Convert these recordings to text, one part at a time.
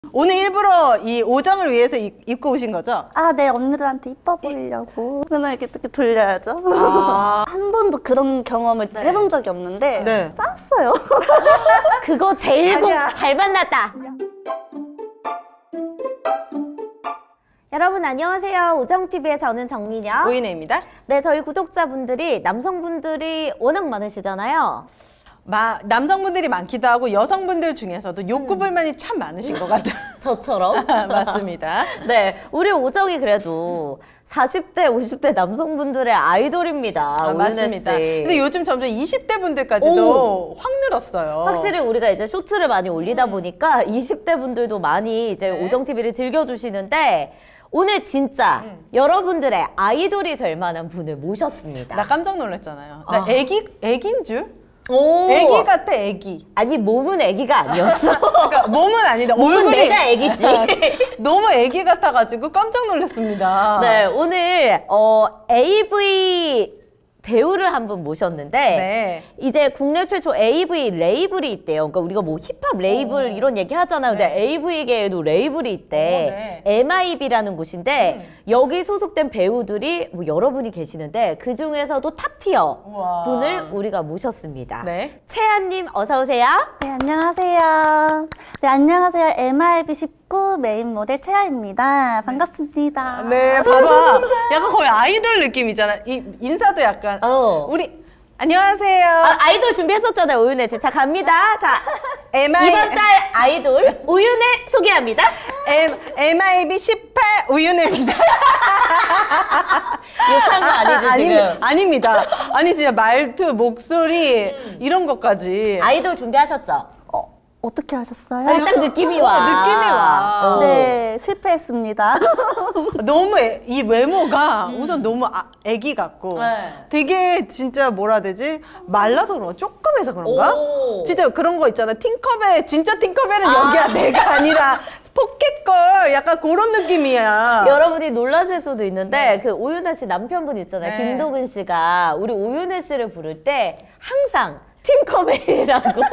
오늘 일부러 이 오정을 위해서 입고 오신 거죠? 아, 네. 언니들한테 이뻐 보이려고. 맨날 이렇게 돌려야죠. 한 번도 그런 경험을 해본 적이 없는데 쌌어요. 그거 제일 잘 만났다. 여러분 안녕하세요. 오정TV의 저는 정민영, 오인혜입니다. 네, 저희 구독자분들이 남성분들이 워낙 많으시잖아요. 남성분들이 많기도 하고 여성분들 중에서도 욕구 불만이 참 많으신 것 같아요. 저처럼. 맞습니다. 네, 우리 오정이 그래도 40대, 50대 남성분들의 아이돌입니다. 맞습니다. 근데 요즘 점점 20대 분들까지도 확 늘었어요. 확실히 우리가 이제 쇼트를 많이 올리다 보니까 20대 분들도 많이 이제 오정TV를 즐겨주시는데 오늘 진짜 여러분들의 아이돌이 될 만한 분을 모셨습니다. 나 깜짝 놀랐잖아요. 나 애기인 줄? 오. 애기 같아, 애기. 아니, 몸은 애기가 아니었어. 그러니까 몸은 아닌데 몸은 내가 애기지. 너무 애기 같아가지고 깜짝 놀랐습니다. 네, 오늘 AV 배우를 한 분 모셨는데 이제 국내 최초 AV 레이블이 있대요. 그러니까 우리가 뭐 힙합 레이블 이런 얘기 하잖아요. 근데 AV계에도 레이블이 있대. MIB라는 곳인데 여기 소속된 배우들이 뭐 여러분이 계시는데 그 중에서도 탑티어 분을 우리가 모셨습니다. 채아님 어서 오세요. 네, 안녕하세요. 네, 안녕하세요. MIB 19 메인 모델 채아입니다. 반갑습니다. 네, 봐봐. 약간 거의 아이돌 느낌이잖아. 인사도 약간. 우리 안녕하세요. 아이돌 준비했었잖아요, 오윤혜 씨. 자, 갑니다. 자, 이번 달 아이돌 오윤혜 소개합니다. MIB 18 오윤혜입니다. 욕한 거 아니지, 지금? 아닙니다. 아니, 진짜 말투, 목소리 이런 것까지. 아이돌 준비하셨죠? 어떻게 하셨어요? 딱 느낌이 와. 느낌이 와. 네, 실패했습니다. 너무 이 외모가 우선 너무 애기 같고 되게 진짜 뭐라 해야 되지? 말라서 그런가? 조금해서 그런가? 진짜 그런 거 있잖아. 팅커벨, 진짜 팅커벨은 여기야. 내가 아니라 포켓걸 약간 그런 느낌이야. 여러분이 놀라실 수도 있는데 그 오윤혜 씨 남편분 있잖아요. 김도근 씨가 우리 오윤혜 씨를 부를 때 항상 팅커벨이라고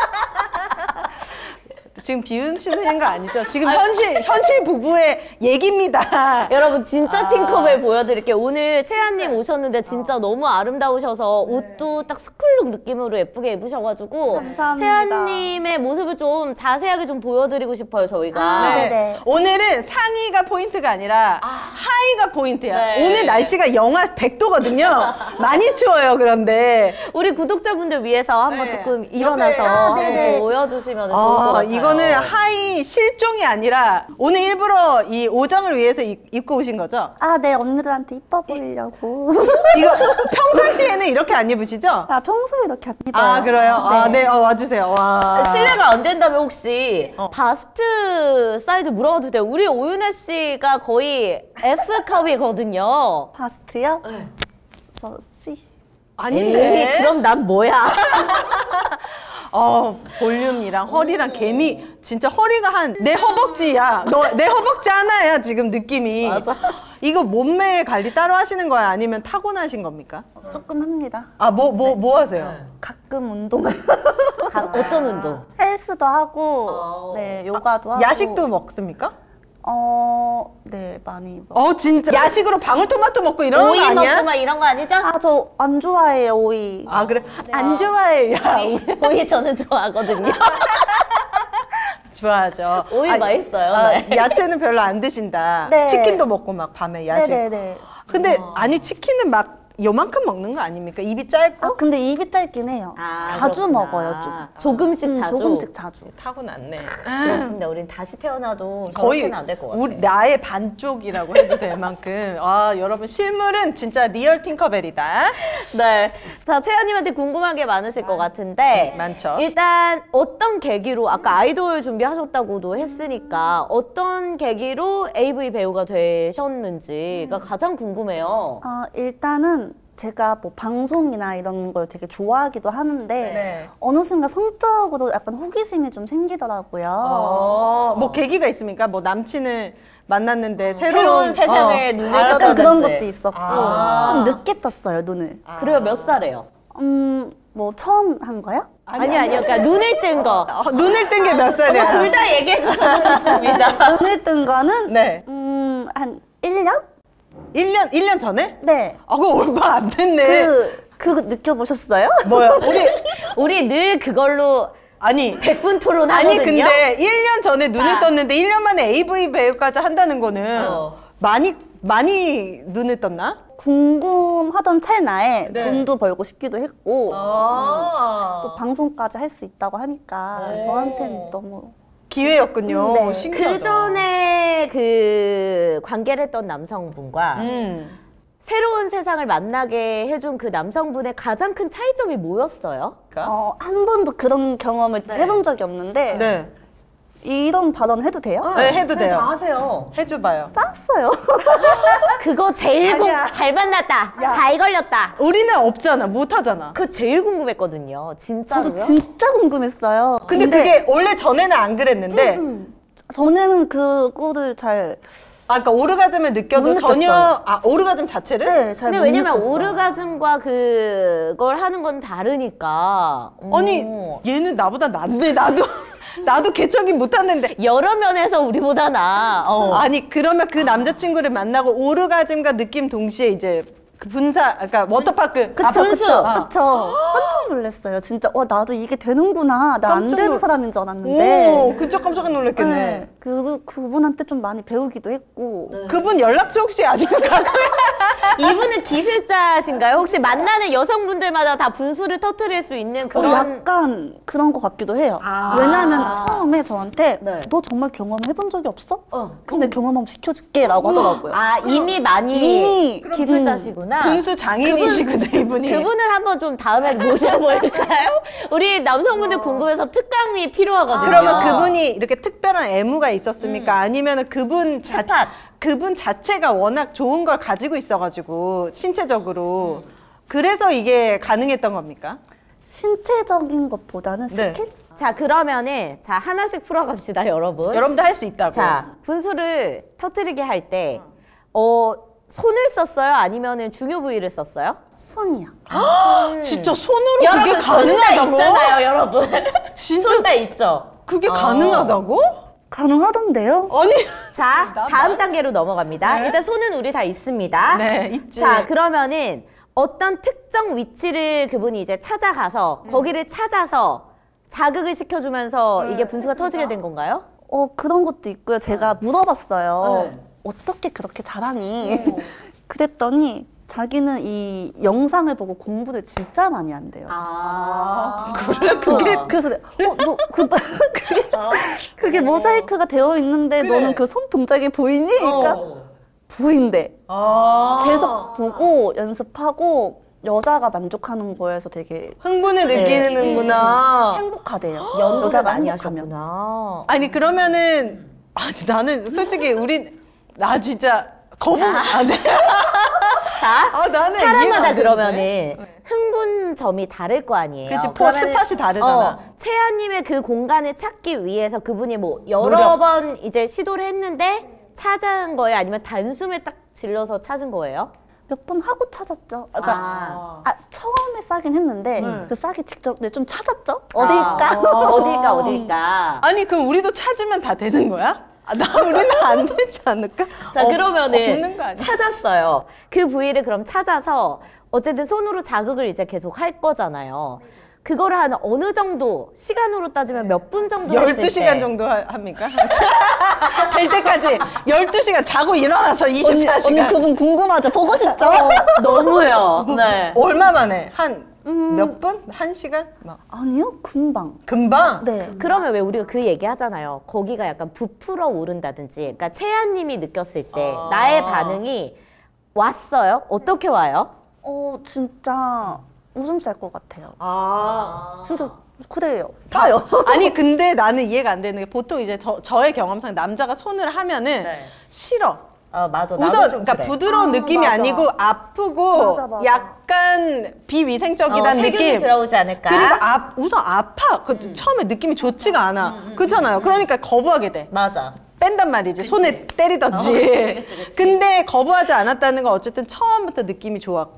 지금 비웃으시는 거 아니죠? 지금 현실 부부의 얘기입니다. 여러분 진짜 팅커벨 보여드릴게요. 오늘 채아님 오셨는데 진짜 너무 아름다우셔서 옷도 딱 스쿨룩 느낌으로 예쁘게 입으셔가지고 감사합니다. 채아님의 모습을 좀 자세하게 좀 보여드리고 싶어요, 저희가. 네네. 오늘은 상의가 포인트가 아니라 하의가 포인트야. 네. 오늘 날씨가 영하 100도거든요. 많이 추워요, 그런데. 우리 구독자분들 위해서 한번 조금 일어나서 한번 보여주시면 좋을 것 같아요. 이거는 하의 실종이 아니라 오늘 일부러 이 오정을 위해서 입고 오신 거죠? 아, 네. 언니들한테 이뻐 보이려고. 이거 평상시에는 이렇게 안 입으시죠? 아, 평소에 이렇게 안 입어요. 아, 그래요? 네. 와주세요. 와. 실례가 안 된다면 혹시 바스트 사이즈 물어봐도 돼요? 우리 오윤혜 씨가 거의 F컵이거든요. 바스트요? 네. 저 C. 아닌데? 그럼 난 뭐야? 볼륨이랑 허리랑 개미 진짜 허리가 내 허벅지야. 내 허벅지 하나야 지금 느낌이. 맞아. 이거 몸매 관리 따로 하시는 거야? 아니면 타고나신 겁니까? 조금 합니다. 뭐 하세요? 가끔 운동. 어떤 운동? 헬스도 하고, 네, 요가도 하고. 야식도 먹습니까? 네, 많이 먹어요. 진짜? 야식으로 방울토마토 먹고 이런 거 오이 아니야? 먹고 막 이런 거 아니죠? 아, 저 안 좋아해요, 오이. 아, 그래? 안 좋아해요. 야, 오이 저는 좋아하거든요. 좋아하죠. 오이 맛있어요. 네. 야채는 별로 안 드신다. 네. 치킨도 먹고 막 밤에 야식. 네네네. 근데 아니 치킨은 막 요만큼 먹는 거 아닙니까? 입이 짧고? 아, 근데 입이 짧긴 해요. 자주 그렇구나. 먹어요, 좀. 조금씩 자주? 조금씩 자주. 타고났네. 그렇습니다. 우린 다시 태어나도 거의 저렇게는 안 될 것 같아요. 나의 반쪽이라고 해도 될 만큼. 여러분 실물은 진짜 리얼 팅커벨이다. 네. 자, 채아님한테 궁금한 게 많으실 것 같은데 많죠. 일단 어떤 계기로 아까 아이돌 준비하셨다고도 했으니까 어떤 계기로 AV 배우가 되셨는지가 가장 궁금해요. 일단은 제가 뭐 방송이나 이런 걸 되게 좋아하기도 하는데 어느 순간 성적으로 약간 호기심이 좀 생기더라고요. 뭐 계기가 있습니까? 뭐 남친을 만났는데 새로운 세상에 눈을 떴다든지. 그런 것도 있었고 좀 늦게 떴어요, 눈을. 그래요? 몇 살에요? 뭐 처음 한 거요? 아니요. 그러니까 눈을 뜬 거. 눈을 뜬 게 몇 살이야? 둘 다 얘기해 주셔도 좋습니다. 눈을 뜬 거는 네. 한 1년? 1년 전에? 네. 그거 얼마 안 됐네. 그거 느껴보셨어요? 뭐야? 우리 늘 그걸로 아니 100분 토론하거든요. 아니 근데 1년 전에 눈을 떴는데 1년 만에 AV 배우까지 한다는 거는 많이 눈을 떴나? 궁금하던 찰나에 돈도 벌고 싶기도 했고 또 방송까지 할 수 있다고 하니까 저한테는 너무 기회였군요. 네. 신기하다. 그 전에 그 관계를 했던 남성분과 새로운 세상을 만나게 해준 그 남성분의 가장 큰 차이점이 뭐였어요? 한 번도 그런 경험을 해본 적이 없는데 네. 이런 발언 해도 돼요? 네, 해도 돼요. 다 하세요. 해줘봐요. 쌌어요. 그거 제일 아니야. 잘 만났다. 잘 걸렸다. 우리는 없잖아. 못하잖아. 그거 제일 궁금했거든요. 진짜로요? 저도 진짜 궁금했어요. 근데 그게 원래 전에는 안 그랬는데 전에는 그거를 잘 그러니까 오르가즘을 느껴도 못 전혀 느꼈어요. 오르가즘 자체를? 네, 잘 근데 못 왜냐면 느꼈어요. 오르가즘과 그걸 하는 건 다르니까. 아니 얘는 나보다 낫네. 나도 개척이 못하는데 여러 면에서 우리보다 나아. 아니 그러면 그 남자친구를 만나고 오르가즘과 느낌 동시에 이제 그 분사 그러니까 워터파크 그쵸, 분수. 그쵸. 깜짝 놀랐어요. 진짜 나도 이게 되는구나. 나 안 깜짝 되는 놀- 사람인 줄 알았는데. 깜짝 놀랐겠네. 네. 그분한테 좀 많이 배우기도 했고. 그분 연락처 혹시 아직도 갖고 이분은 기술자신가요? 혹시 만나는 여성분들마다 다 분수를 터뜨릴 수 있는 그런 약간 그런 것 같기도 해요. 왜냐하면 처음에 저한테 네. 너 정말 경험해본 적이 없어? 근데 경험 한번 시켜줄게 라고 하더라고요. 이미 많이 이미 기술자시구나. 분수 장인이시거든 이분이. 그분을 한번 좀 다음에 모셔볼까요? 우리 남성분들 궁금해서 특강이 필요하거든요. 그러면 그분이 이렇게 특별한 애무가 있었습니까? 아니면 그분 스팟. 그분 자체가 워낙 좋은 걸 가지고 있어가지고 신체적으로 그래서 이게 가능했던 겁니까? 신체적인 것보다는 네. 스킬? 자 그러면은 자 하나씩 풀어갑시다 여러분. 여러분도 할 수 있다고. 자 분수를 터뜨리게 할 때 손을 썼어요? 아니면은 중요 부위를 썼어요? 손이야. 진짜 손으로 그게 여러분 가능하다고? 있잖아요 여러분. 진짜 손 다 있죠. 그게 가능하다고? 가능하던데요? 아니 자 다음 단계로 넘어갑니다. 네. 일단 손은 우리 다 있습니다. 네 있지. 자 그러면은 어떤 특정 위치를 그분이 이제 찾아가서 거기를 찾아서 자극을 시켜주면서 이게 분수가 터지게 된 건가요? 그런 것도 있고요. 제가 물어봤어요. 네. 어떻게 그렇게 잘하니? 그랬더니 자기는 이 영상을 보고 공부를 진짜 많이 한대요. 그래 그게 그래서 그게 모자이크가 되어 있는데 그래. 너는 그 손 동작이 보이니? 그러니까 보인대. 계속 보고 연습하고 여자가 만족하는 거에서 되게 흥분을 느끼는구나. 행복하대요. 연구를 여자가 많이 행복하면. 하셨구나. 아니 그러면은 나는 솔직히 나 진짜 거부 안 돼. 자, 나는 이해가 사람마다 안 그러면은 되는데. 흥분점이 다를 거 아니에요. 그치, 그러면은, 스팟이 다르잖아. 채연님의 그 공간을 찾기 위해서 그분이 뭐 여러 노력. 번 이제 시도를 했는데 찾은 거예요? 아니면 단숨에 딱 질러서 찾은 거예요? 몇 번 하고 찾았죠. 그러니까 처음에 싸긴 했는데 그 싸기 직접 좀 찾았죠. 어딜까? 어딜까? 아니 그럼 우리도 찾으면 다 되는 거야? 우리는 안 되지 않을까? 자 그러면은 없는 거 아니야? 찾았어요. 그 부위를 그럼 찾아서 어쨌든 손으로 자극을 이제 계속 할 거잖아요. 그거를 한 어느 정도 시간으로 따지면 몇 분 정도 했을 때 12시간 정도 합니까? 될 때까지 12시간 자고 일어나서 24시간. 언니 그분 궁금하죠? 보고 싶죠? 너무해요. 네. 얼마 만에? 한 몇 분? 1시간? 아니요, 금방. 금방? 네. 그러면 왜 우리가 그 얘기 하잖아요. 거기가 약간 부풀어 오른다든지. 그러니까 채연님이 느꼈을 때 나의 반응이 왔어요? 어떻게 와요? 진짜 오줌 쌀 것 같아요. 진짜 그래요. 사요. 아니 근데 나는 이해가 안 되는 게 보통 이제 저의 경험상 남자가 손을 하면은 싫어. 맞아. 우선 그러니까 부드러운 느낌이 맞아. 아니고 아프고 맞아. 약간 비위생적이라는 세균이 느낌. 들어오지 않을까? 그리고 우선 아파. 처음에 느낌이 좋지가 않아. 그렇잖아요. 그러니까 거부하게 돼. 맞아. 뺀단 말이지. 손에 때리던지. 그치. 근데 거부하지 않았다는 건 어쨌든 처음부터 느낌이 좋았고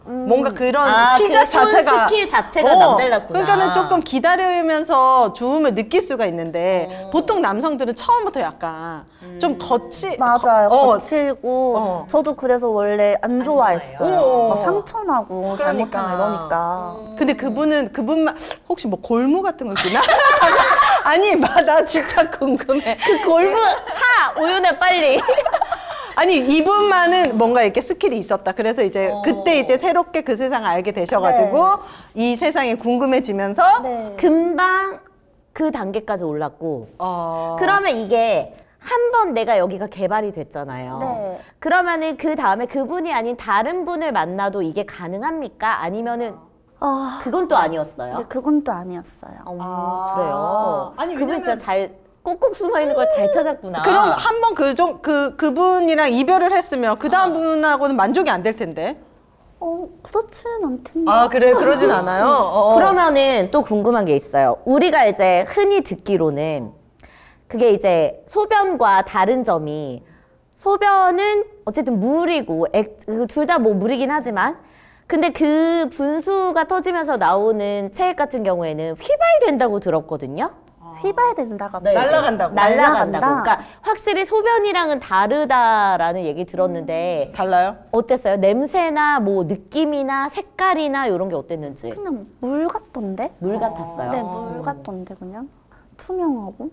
뭔가 그런 시작 그 자체가 스킬 자체가 남달랐구나. 그러니까는 조금 기다리면서 좋음을 느낄 수가 있는데 보통 남성들은 처음부터 약간 좀 맞아요. 거칠고 저도 그래서 원래 안 좋아했어요. 막 상처나고 잘못하면 이러니까. 근데 그분만 혹시 뭐 골무 같은 거 있나? 아니 나 진짜 궁금해. 그 골무 우윤해 빨리. 아니 이분만은 뭔가 이렇게 스킬이 있었다. 그래서 이제 그때 이제 새롭게 그 세상을 알게 되셔가지고 이 세상이 궁금해지면서 금방 그 단계까지 올랐고 그러면 이게 한 번 내가 여기가 개발이 됐잖아요. 그러면은 그 다음에 그분이 아닌 다른 분을 만나도 이게 가능합니까? 아니면은 그건 또 아니었어요? 네, 그건 또 아니었어요. 그래요? 아니 그분이 진짜 잘 꼭꼭 숨어있는 걸 잘 찾았구나. 그럼 한 번 그분이랑 이별을 했으면 그 다음 분하고는 만족이 안 될 텐데. 그렇진 않던데. 그래 그러진 않아요. 그러면은 또 궁금한 게 있어요. 우리가 이제 흔히 듣기로는 그게 이제 소변과 다른 점이 소변은 어쨌든 물이고 둘 다 뭐 물이긴 하지만 근데 그 분수가 터지면서 나오는 체액 같은 경우에는 휘발된다고 들었거든요. 휘발된다가 날아간다고. 그러니까 확실히 소변이랑은 다르다라는 얘기 들었는데 달라요? 어땠어요? 냄새나 뭐 느낌이나 색깔이나 이런 게 어땠는지. 그냥 물 같던데? 물 같았어요? 네, 물 같던데 그냥. 투명하고.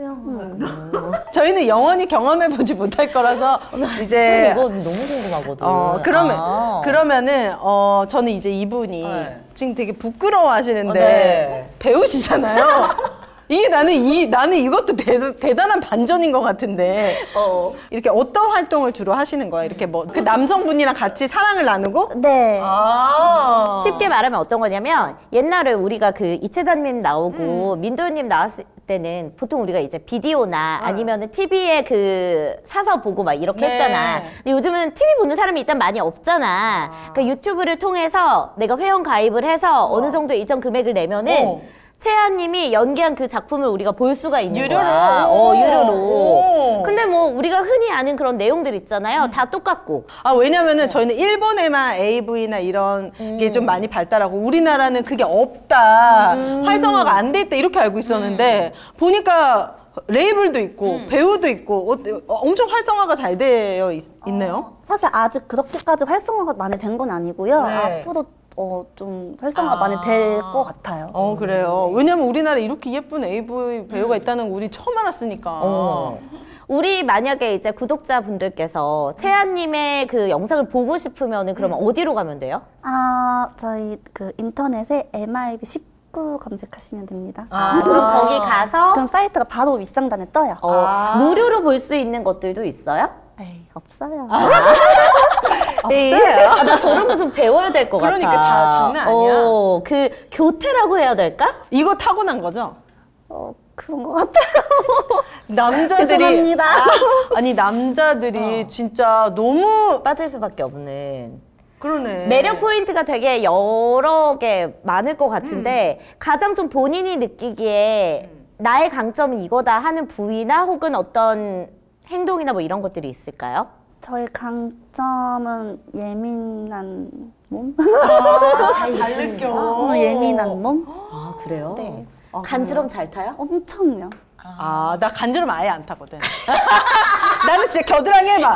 저희는 영원히 경험해보지 못할 거라서 이제 이거 너무 궁금하거든. 그러면은 저는 이제 이분이 지금 되게 부끄러워하시는데 배우시잖아요. 이게 나는 이것도 대단한 반전인 것 같은데 이렇게 어떤 활동을 주로 하시는 거예요? 이렇게 뭐 그 남성분이랑 같이 사랑을 나누고? 네. 쉽게 말하면 어떤 거냐면 옛날에 우리가 그 이채단님 나오고 민도현님 나왔을 때는 보통 우리가 이제 비디오나 아니면은 TV에 그 사서 보고 막 이렇게 했잖아. 근데 요즘은 TV 보는 사람이 일단 많이 없잖아. 그러니까 유튜브를 통해서 내가 회원 가입을 해서 어느 정도 일정 금액을 내면은 채아님이 연기한 그 작품을 우리가 볼 수가 있는 거야. 유료로. 근데 뭐 우리가 흔히 아는 그런 내용들 있잖아요. 다 똑같고. 왜냐면은 저희는 일본에만 AV나 이런 게 좀 많이 발달하고 우리나라는 그게 없다. 활성화가 안 돼 있다 이렇게 알고 있었는데 보니까 레이블도 있고 배우도 있고 엄청 활성화가 잘 되어 있네요. 사실 아직 그렇게까지 활성화가 많이 된 건 아니고요. 앞으로 좀 활성화가 많이 될 것 같아요. 그래요. 왜냐면 우리나라에 이렇게 예쁜 AV 배우가 있다는 거 우리 처음 알았으니까. 우리 만약에 이제 구독자분들께서 채아님의 그 영상을 보고 싶으면은 그러면 어디로 가면 돼요? 저희 그 인터넷에 MIB19 검색하시면 됩니다. 그럼 거기 가서 그럼 사이트가 바로 윗상단에 떠요. 무료로 볼 수 있는 것들도 있어요? 에이, 없어요. 없어요? 나 저런 거 좀 배워야 될 것 같아. 그러니까 장난 아니야. 그 교태라고 해야 될까? 이거 타고난 거죠? 그런 것 같아요. 남자들이 죄송합니다. 아니 남자들이 진짜 너무 빠질 수밖에 없는. 그러네. 매력 포인트가 되게 여러 개 많을 것 같은데 가장 좀 본인이 느끼기에 나의 강점은 이거다 하는 부위나 혹은 어떤 행동이나 뭐 이런 것들이 있을까요? 저의 강점은 예민한 몸? 잘 느껴. 예민한 몸? 그래요? 네. 간지럼 잘 타요? 엄청요. 나 간지럼 아예 안 타거든. 나는 진짜 겨드랑이 해봐.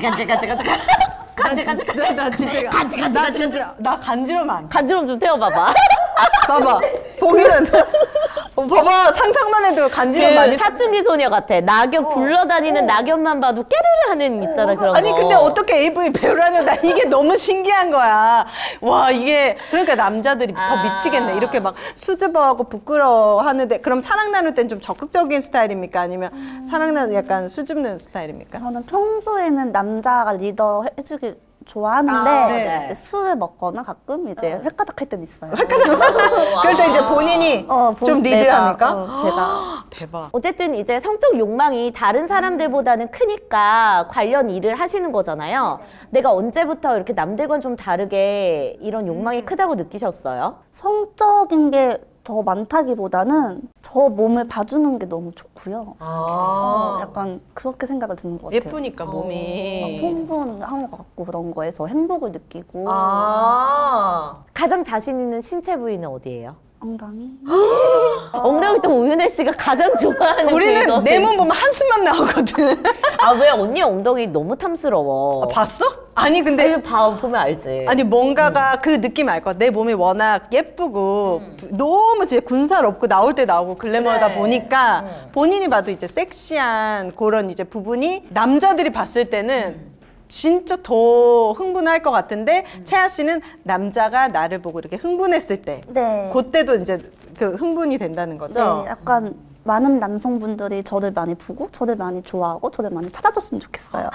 나 간지럼 안 타. 간지럼 좀 태워봐봐. 봐봐. 보기는 봐봐 상상만 해도 간지럼 그 많이. 사춘기 소녀 같아. 낙엽 굴러다니는 낙엽만 봐도 깨르르 하는 있잖아 그런 거. 아니 근데 어떻게 AV 배우라뇨? 나 이게 너무 신기한 거야. 와 이게 그러니까 남자들이 더 미치겠네. 이렇게 막 수줍어하고 부끄러워하는데 그럼 사랑 나눌 땐 좀 적극적인 스타일입니까? 아니면 사랑 나눌 약간 수줍는 스타일입니까? 저는 평소에는 남자가 리더 해주길 좋아하는데 술을 먹거나 가끔 이제 횟가닥 할 때는 있어요. 그럴 때 이제 본인이 좀 리드합니까? 제가 대박. 어쨌든 이제 성적 욕망이 다른 사람들보다는 크니까 관련 일을 하시는 거잖아요. 내가 언제부터 이렇게 남들과는 좀 다르게 이런 욕망이 크다고 느끼셨어요? 성적인 게 더 많다기보다는 저 몸을 봐주는 게 너무 좋고요. 약간 그렇게 생각이 드는 것 같아요. 예쁘니까 몸이. 흥분한 것 같고 그런 거에서 행복을 느끼고. 가장 자신 있는 신체 부위는 어디예요? 엉덩이. 엉덩이 또 우윤혜 씨가 가장 좋아하는 우리는 내 몸 보면 한숨만 나오거든. 아, 왜 언니 엉덩이 너무 탐스러워. 봤어? 아니 근데 보면 알지. 아니 뭔가가 그 느낌 알 거야. 내 몸이 워낙 예쁘고 너무 진짜 군살 없고 나올 때 나오고 글래머다 보니까 본인이 봐도 이제 섹시한 그런 이제 부분이 남자들이 봤을 때는 진짜 더 흥분할 것 같은데 채아 씨는 남자가 나를 보고 이렇게 흥분했을 때 네. 그때도 이제 그 흥분이 된다는 거죠? 네, 약간 많은 남성분들이 저를 많이 보고 저를 많이 좋아하고 저를 많이 찾아줬으면 좋겠어요.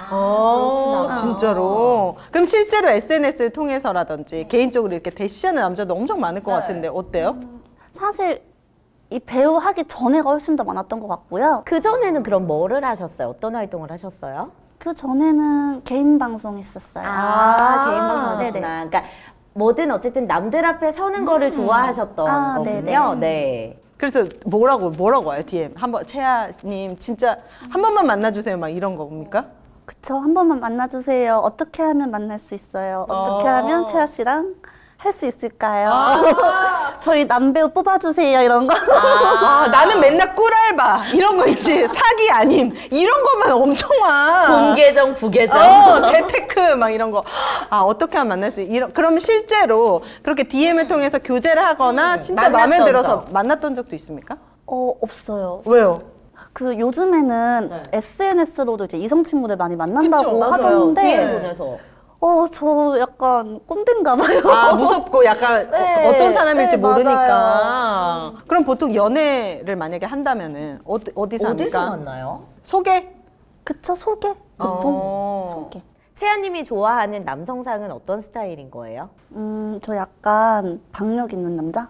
진짜로? 그럼 실제로 SNS를 통해서라든지 개인적으로 이렇게 대시하는 남자도 엄청 많을 것 같은데 어때요? 사실 이 배우 하기 전에가 훨씬 더 많았던 것 같고요. 그전에는 그럼 뭐를 하셨어요? 어떤 활동을 하셨어요? 그 전에는 개인 방송 했었어요. 개인 방송 하셨구나. 그러니까 뭐든 어쨌든 남들 앞에 서는 거를 좋아하셨던 거군요. 네. 그래서 뭐라고 해요, DM? 한번 채아님 진짜 한 번만 만나주세요, 막 이런 겁니까? 그쵸, 한 번만 만나주세요. 어떻게 하면 만날 수 있어요? 어떻게 하면 채아 씨랑 할 수 있을까요? 저희 남배우 뽑아주세요, 이런 거. 나는 맨날 꿀알바 이런 거 있지. 사기 아님 이런 것만 엄청 와. 본 계정, 부계정. 재테크 막 이런 거. 어떻게 하면 만날 수 그러면 실제로 그렇게 DM을 통해서 교제를 하거나 진짜 마음에 들어서 만났던 적도 있습니까? 없어요. 왜요? 그 요즘에는 SNS로도 이제 이성 친구들 많이 만난다고 하던데. DM 보내서. 저 약간 꼰대인가 봐요. 무섭고 약간 네, 어떤 사람일지 모르니까. 맞아요. 그럼 보통 연애를 만약에 한다면은 어디서 합니까? 만나요? 소개? 그쵸, 소개. 보통 소개. 채아님이 좋아하는 남성상은 어떤 스타일인 거예요? 저 약간 박력 있는 남자?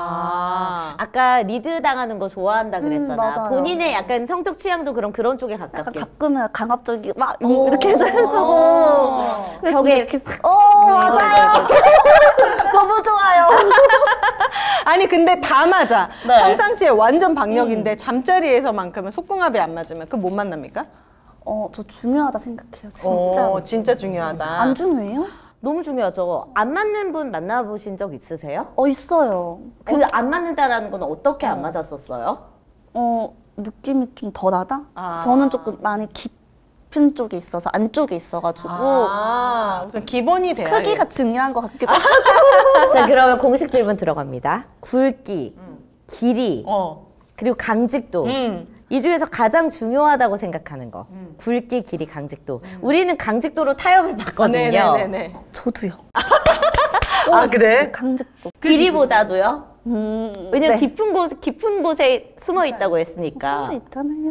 아까 리드 당하는 거 좋아한다 그랬잖아. 맞아요. 본인의 약간 성적 취향도 그런 쪽에 약간 가깝게. 가끔은 강압적이고 막 이렇게 해주고 벽에 이렇게 맞아요. 너무 좋아요. 아니 근데 다 맞아. 네. 평상시에 완전 박력인데 잠자리에서만큼은 속궁합이 안 맞으면 그럼 못 만납니까? 저 중요하다 생각해요. 진짜. 진짜 중요하다. 안 중요해요? 너무 중요하죠. 안 맞는 분 만나보신 적 있으세요? 있어요. 그 안 맞는다라는 건 어떻게 안 맞았었어요? 느낌이 좀 덜하다? 저는 조금 많이 깊은 쪽에 있어서 안쪽에 있어가지고 우선 기본이 돼야 크기가 중요한 것 같기도 하고. 자, 그러면 공식 질문 들어갑니다. 굵기, 길이, 그리고 강직도. 이 중에서 가장 중요하다고 생각하는 거. 굵기, 길이, 강직도. 우리는 강직도로 타협을 받거든요. 네네네. 저도요. 그래? 강직도. 길이보다도요? 왜냐면 네. 깊은 곳에 숨어 있다고 했으니까. 숨도 있잖아요.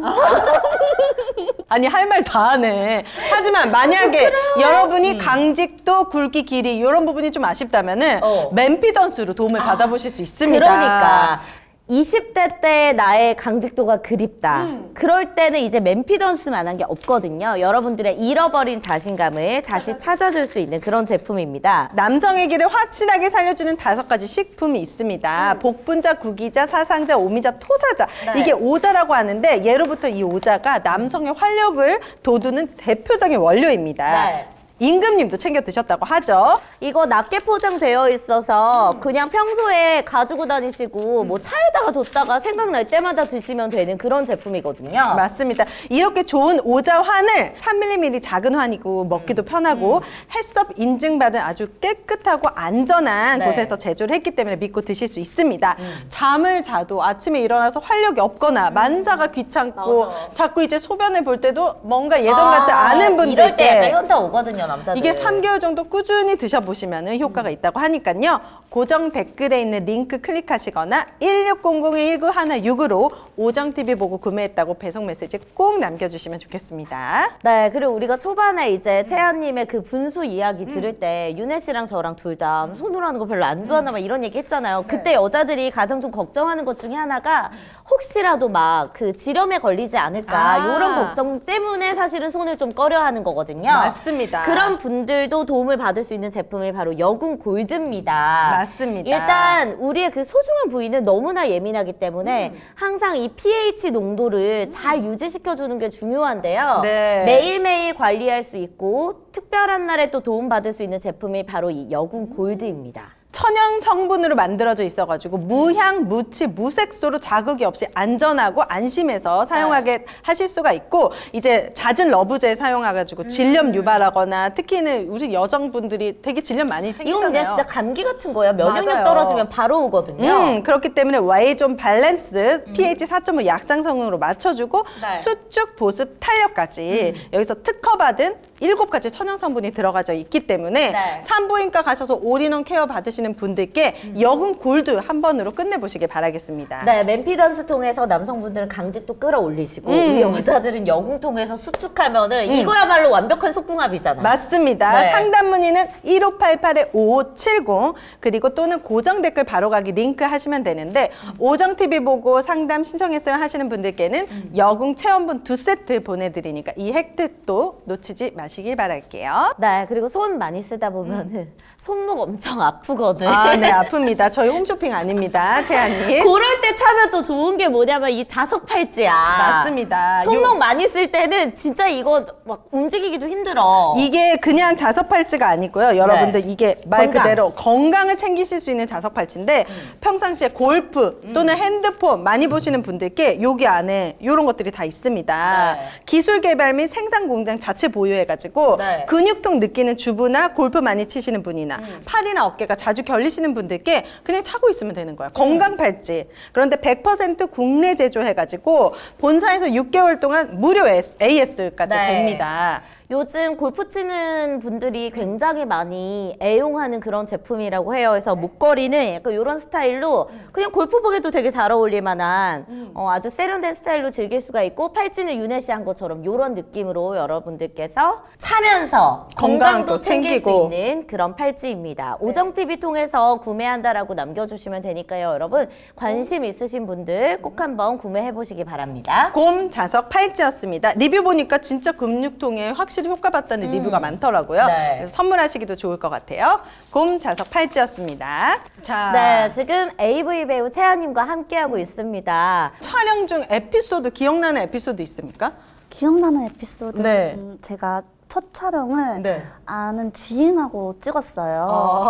아니 할 말 다 하네. 하지만 만약에 여러분이 강직도, 굵기, 길이 이런 부분이 좀 아쉽다면은 맨피던스로 도움을 받아보실 수 있습니다. 그러니까 20대 때 나의 강직도가 그립다. 그럴 때는 이제 맨피던스만한 게 없거든요. 여러분들의 잃어버린 자신감을 다시 찾아줄 수 있는 그런 제품입니다. 남성의 길을 확실하게 살려주는 5가지 식품이 있습니다. 복분자, 구기자, 사상자, 오미자, 토사자. 이게 오자라고 하는데 예로부터 이 오자가 남성의 활력을 돋우는 대표적인 원료입니다. 임금님도 챙겨 드셨다고 하죠. 이거 낱개 포장되어 있어서 그냥 평소에 가지고 다니시고 뭐 차에다가 뒀다가 생각날 때마다 드시면 되는 그런 제품이거든요. 맞습니다. 이렇게 좋은 오자 환을 3mm 작은 환이고 먹기도 편하고 헬스업 인증받은 아주 깨끗하고 안전한 곳에서 제조를 했기 때문에 믿고 드실 수 있습니다. 잠을 자도 아침에 일어나서 활력이 없거나 만사가 귀찮고 자꾸 이제 소변을 볼 때도 뭔가 예전 같지 않은 분들께 이럴 때 약간 현타 오거든요. 남자들. 이게 3개월 정도 꾸준히 드셔보시면 효과가 있다고 하니까요. 고정 댓글에 있는 링크 클릭하시거나 1600-1916으로 오정TV 보고 구매했다고 배송 메시지 꼭 남겨주시면 좋겠습니다. 네, 그리고 우리가 초반에 이제 채연님의 그 분수 이야기 들을 때 윤혜 씨랑 저랑 둘 다 손으로 하는 거 별로 안 좋아하나 막 이런 얘기 했잖아요. 그때 여자들이 가장 좀 걱정하는 것 중에 하나가 혹시라도 막 그 지렴에 걸리지 않을까 이런 걱정 때문에 사실은 손을 좀 꺼려하는 거거든요. 맞습니다. 그런 분들도 도움을 받을 수 있는 제품이 바로 여군 골드입니다. 맞습니다. 일단 우리의 그 소중한 부위는 너무나 예민하기 때문에 항상 이 pH 농도를 잘 유지시켜주는 게 중요한데요. 네. 매일매일 관리할 수 있고 특별한 날에 또 도움받을 수 있는 제품이 바로 이 여군 골드입니다. 천연 성분으로 만들어져 있어가지고 무향, 무치, 무색소로 자극이 없이 안전하고 안심해서 사용하게 하실 수가 있고 이제 잦은 러브젤 사용해가지고 질염 유발하거나 특히는 우리 여성분들이 되게 질염 많이 생기잖아요. 이건 그냥 진짜 감기 같은 거예요. 면역력 맞아요. 떨어지면 바로 오거든요. 그렇기 때문에 와이존 밸런스 pH 4.5 약상성으로 맞춰주고 네. 수축, 보습, 탄력까지 여기서 특허받은 7가지 천연 성분이 들어가져 있기 때문에 네. 산부인과 가셔서 올인원 케어 받으시는 분들께 여군 골드 한 번으로 끝내보시길 바라겠습니다. 네, 맨피던스 통해서 남성분들은 강직도 끌어올리시고 우리 여자들은 여궁 통해서 수축하면은 이거야말로 완벽한 속궁합이잖아요. 맞습니다. 네. 상담 문의는 1588-5570 그리고 또는 고정 댓글 바로가기 링크 하시면 되는데 오정TV 보고 상담 신청했어요 하시는 분들께는 여궁 체험분 2세트 보내드리니까 이 혜택도 놓치지 마시길 바랄게요. 네, 그리고 손 많이 쓰다 보면은 손목 엄청 아프거든. 아, 네, 아픕니다. 저희 홈쇼핑 아닙니다, 채아님. 그럴 때 차면 또 좋은 게 뭐냐면 이 자석 팔찌야. 맞습니다. 손목 많이 쓸 때는 진짜 이거 막 움직이기도 힘들어. 이게 그냥 자석 팔찌가 아니고요. 여러분들 이게 말 건강. 그대로 건강을 챙기실 수 있는 자석 팔찌인데 평상시에 골프 또는 핸드폰 많이 보시는 분들께 여기 안에 이런 것들이 다 있습니다. 네. 기술 개발 및 생산 공장 자체 보유해가지고 네. 근육통 느끼는 주부나 골프 많이 치시는 분이나 팔이나 어깨가 자주 결리시는 분들께 그냥 차고 있으면 되는 거야. 건강 팔찌. 그런데 100% 국내 제조해가지고 본사에서 6개월 동안 무료 AS까지 네. 됩니다. 요즘 골프 치는 분들이 굉장히 많이 애용하는 그런 제품이라고 해요. 그래서 목걸이는 약간 이런 스타일로 그냥 골프복에도 되게 잘 어울릴 만한 아주 세련된 스타일로 즐길 수가 있고 팔찌는 유네 씨 한 것처럼 이런 느낌으로 여러분들께서 차면서 건강도 챙길 수 있는 그런 팔찌입니다. 오정TV 통해서 구매한다라고 남겨주시면 되니까요. 여러분 관심 있으신 분들 꼭 한번 구매해보시기 바랍니다. 곰 자석 팔찌였습니다. 리뷰 보니까 진짜 근육통에 확실히 효과 봤다는 리뷰가 많더라고요. 네. 그래서 선물하시기도 좋을 것 같아요. 곰 자석 팔찌였습니다. 자, 네, 지금 AV 배우 채아님과 함께하고 있습니다. 촬영 중 에피소드 기억나는 에피소드 있습니까? 기억나는 에피소드 네. 제가 첫 촬영을 네. 아는 지인하고 찍었어요.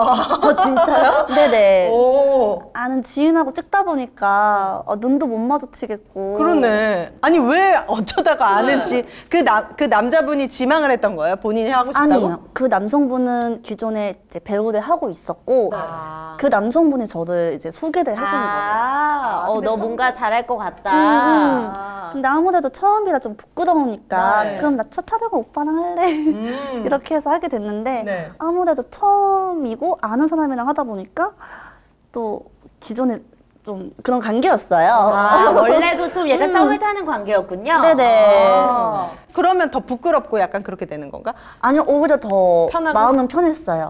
진짜요? 네네. 오, 아는 지인하고 찍다 보니까 눈도 못 마주치겠고. 그러네. 아니 왜 어쩌다가 아는지 그 남자분이 지망을 했던 거예요? 본인이 하고 싶다고? 아니에요. 그 남성분은 기존에 이제 배우를 하고 있었고 그 남성분이 저를 이제 소개를 해준 거예요. 너 뭔가 잘할 것 같다. 근데 아무래도 처음이라 좀 부끄러우니까 네. 그럼 나 첫 촬영을 오빠랑 할래 이렇게 해서 하게 됐는데 네. 아무래도 처음이고 아는 사람이랑 하다 보니까 또 기존에 좀 그런 관계였어요. 원래도 좀 약간 썸을 타는 관계였군요. 네네. 그러면 더 부끄럽고 약간 그렇게 되는 건가? 아니요, 오히려 더 편하고? 마음은 편했어요.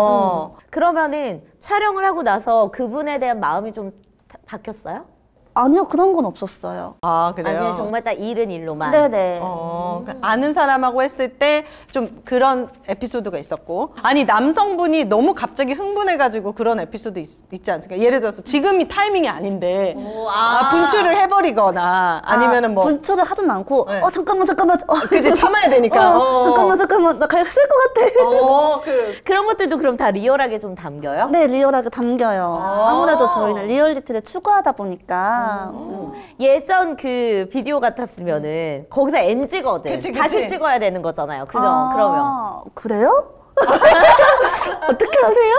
그러면은 촬영을 하고 나서 그분에 대한 마음이 좀 바뀌었어요? 아니요, 그런 건 없었어요. 아, 그래요? 아니 정말 딱 일은 일로만. 네네. 그러니까 아는 사람하고 했을 때 좀 그런 에피소드가 있었고 아니 남성분이 너무 갑자기 흥분해가지고 그런 에피소드 있지 않습니까? 예를 들어서 지금이 타이밍이 아닌데 분출을 해버리거나 아니면은 뭐 분출을 하진 않고 네. 잠깐만 그치 참아야 되니까 잠깐만 나 가야 쓸 것 같아. 그런 것들도 그럼 다 리얼하게 좀 담겨요? 네, 리얼하게 담겨요. 아무래도 저희는 리얼리티를 추구하다 보니까 예전 그 비디오 같았으면은 거기서 NG거든. 그치. 다시 찍어야 되는 거잖아요. 그러면. 그래요? 어떻게 하세요?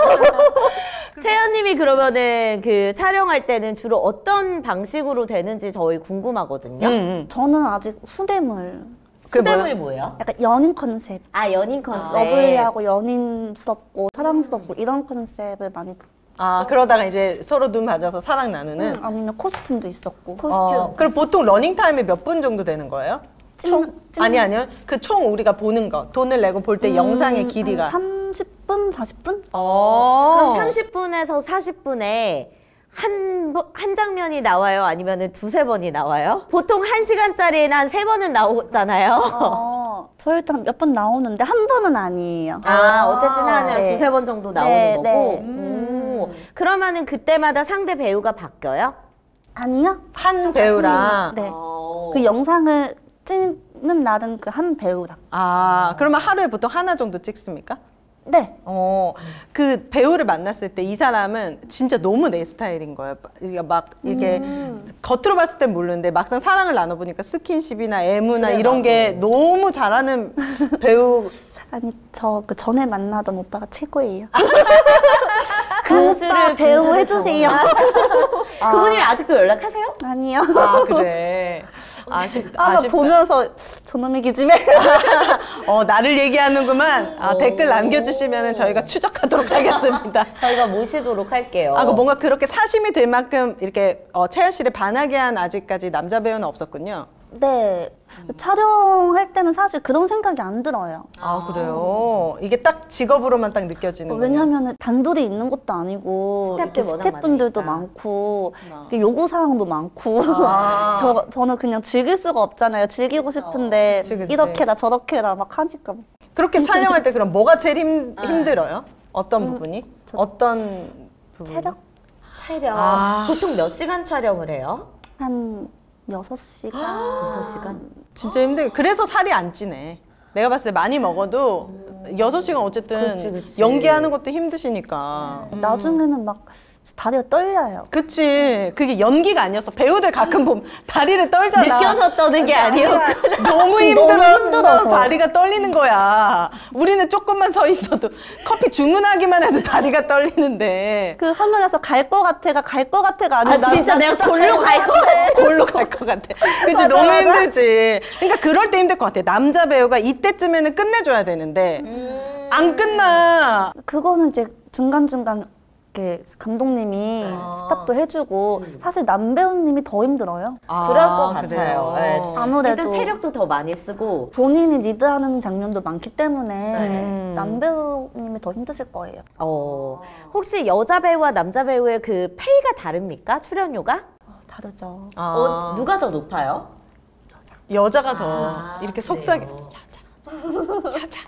채연님이 그러면은 그 촬영할 때는 주로 어떤 방식으로 되는지 저희 궁금하거든요. 저는 아직 수대물 수대물이 뭐예요? 약간 연인 컨셉 연인 컨셉. 러블리하고 연인스럽고 사랑스럽고 이런 컨셉을 많이 그러다가 이제 서로 눈 맞아서 사랑 나누는 아니면 코스튬도 있었고 그럼 보통 러닝 타임이 몇 분 정도 되는 거예요? 아니요. 그 총 우리가 보는 거 돈을 내고 볼 때 영상의 길이가 30분, 40분? 그럼 30분에서 40분에 한 장면이 나와요? 아니면 두세 번이 나와요? 보통 1시간짜리는 한 3번은 나오잖아요. 저희도 몇 번 나오는데 한 번은 아니에요. 어쨌든 한 네. 두세 번 정도 나오는 네, 거고. 네. 그러면은 그때마다 상대 배우가 바뀌어요? 아니요. 한 배우랑. 네. 그 영상을 찍는 날은 그 한 배우랑. 아, 그러면 하루에 보통 하나 정도 찍습니까? 네. 그 배우를 만났을 때 이 사람은 진짜 너무 내 스타일인 거예요. 이게 막 이게 겉으로 봤을 땐 모르는데 막상 사랑을 나눠보니까 스킨십이나 애무나 그래, 이런 게 너무 잘하는 배우. 아니 저 그 전에 만나던 오빠가 최고예요. 그 분수를, 오빠 배우 분수를 해주세요. 그분이랑 아직도 연락하세요? 아니요. 아, 그래. 아쉽다. 보면서 저놈의 기집애. 나를 얘기하는구만. 댓글 남겨주시면 저희가 추적하도록 하겠습니다. 저희가 모시도록 할게요. 뭔가 그렇게 사심이 될 만큼 이렇게 채아 씨를 반하게 한 아직까지 남자 배우는 없었군요. 네. 촬영할 때는 사실 그런 생각이 안 들어요. 아, 그래요? 이게 딱 직업으로만 딱 느껴지는 거예요? 왜냐하면 단둘이 있는 것도 아니고 스태프분들도 많고 요구사항도 많고 저는 그냥 즐길 수가 없잖아요. 즐기고 싶은데 그치. 이렇게라 저렇게라 막 하니까. 그렇게 촬영할 때 그럼 뭐가 제일 힘들어요? 어떤 부분이? 어떤 부분이? 체력. 보통 몇 시간 촬영을 해요? 한 6시간. 6시간? 진짜 힘들게. 그래서 살이 안 찌네. 내가 봤을 때 많이 먹어도 6시간 어쨌든 그치. 연기하는 것도 힘드시니까. 나중에는 막 다리가 떨려요. 그치. 그게 연기가 아니었어. 배우들 가끔 보면 다리를 떨잖아. 느껴서 떠는 게 아니에요. 너무 힘들어서 다리가 떨리는 거야. 우리는 조금만 서 있어도 커피 주문하기만 해도 다리가 떨리는데. 그 화면에서 갈 것 같아가 아니라 진짜 내가 골로 갈 것 같아. 골로 갈 것 같아. 그치. 너무 힘들지. 그러니까 그럴 때 힘들 것 같아. 남자 배우가 이때쯤에는 끝내줘야 되는데 안 끝나. 그거는 이제 중간중간 이렇게 감독님이 스탑도 해주고 사실 남배우님이 더 힘들어요. 그럴 것 같아요. 네. 아무래도 일단 체력도 더 많이 쓰고 본인이 리드하는 장면도 많기 때문에 남배우님이 더 힘드실 거예요. 혹시 여자 배우와 남자 배우의 그 페이가 다릅니까? 출연료가? 다르죠. 누가 더 높아요? 여자가 더 이렇게 속삭여. 자자.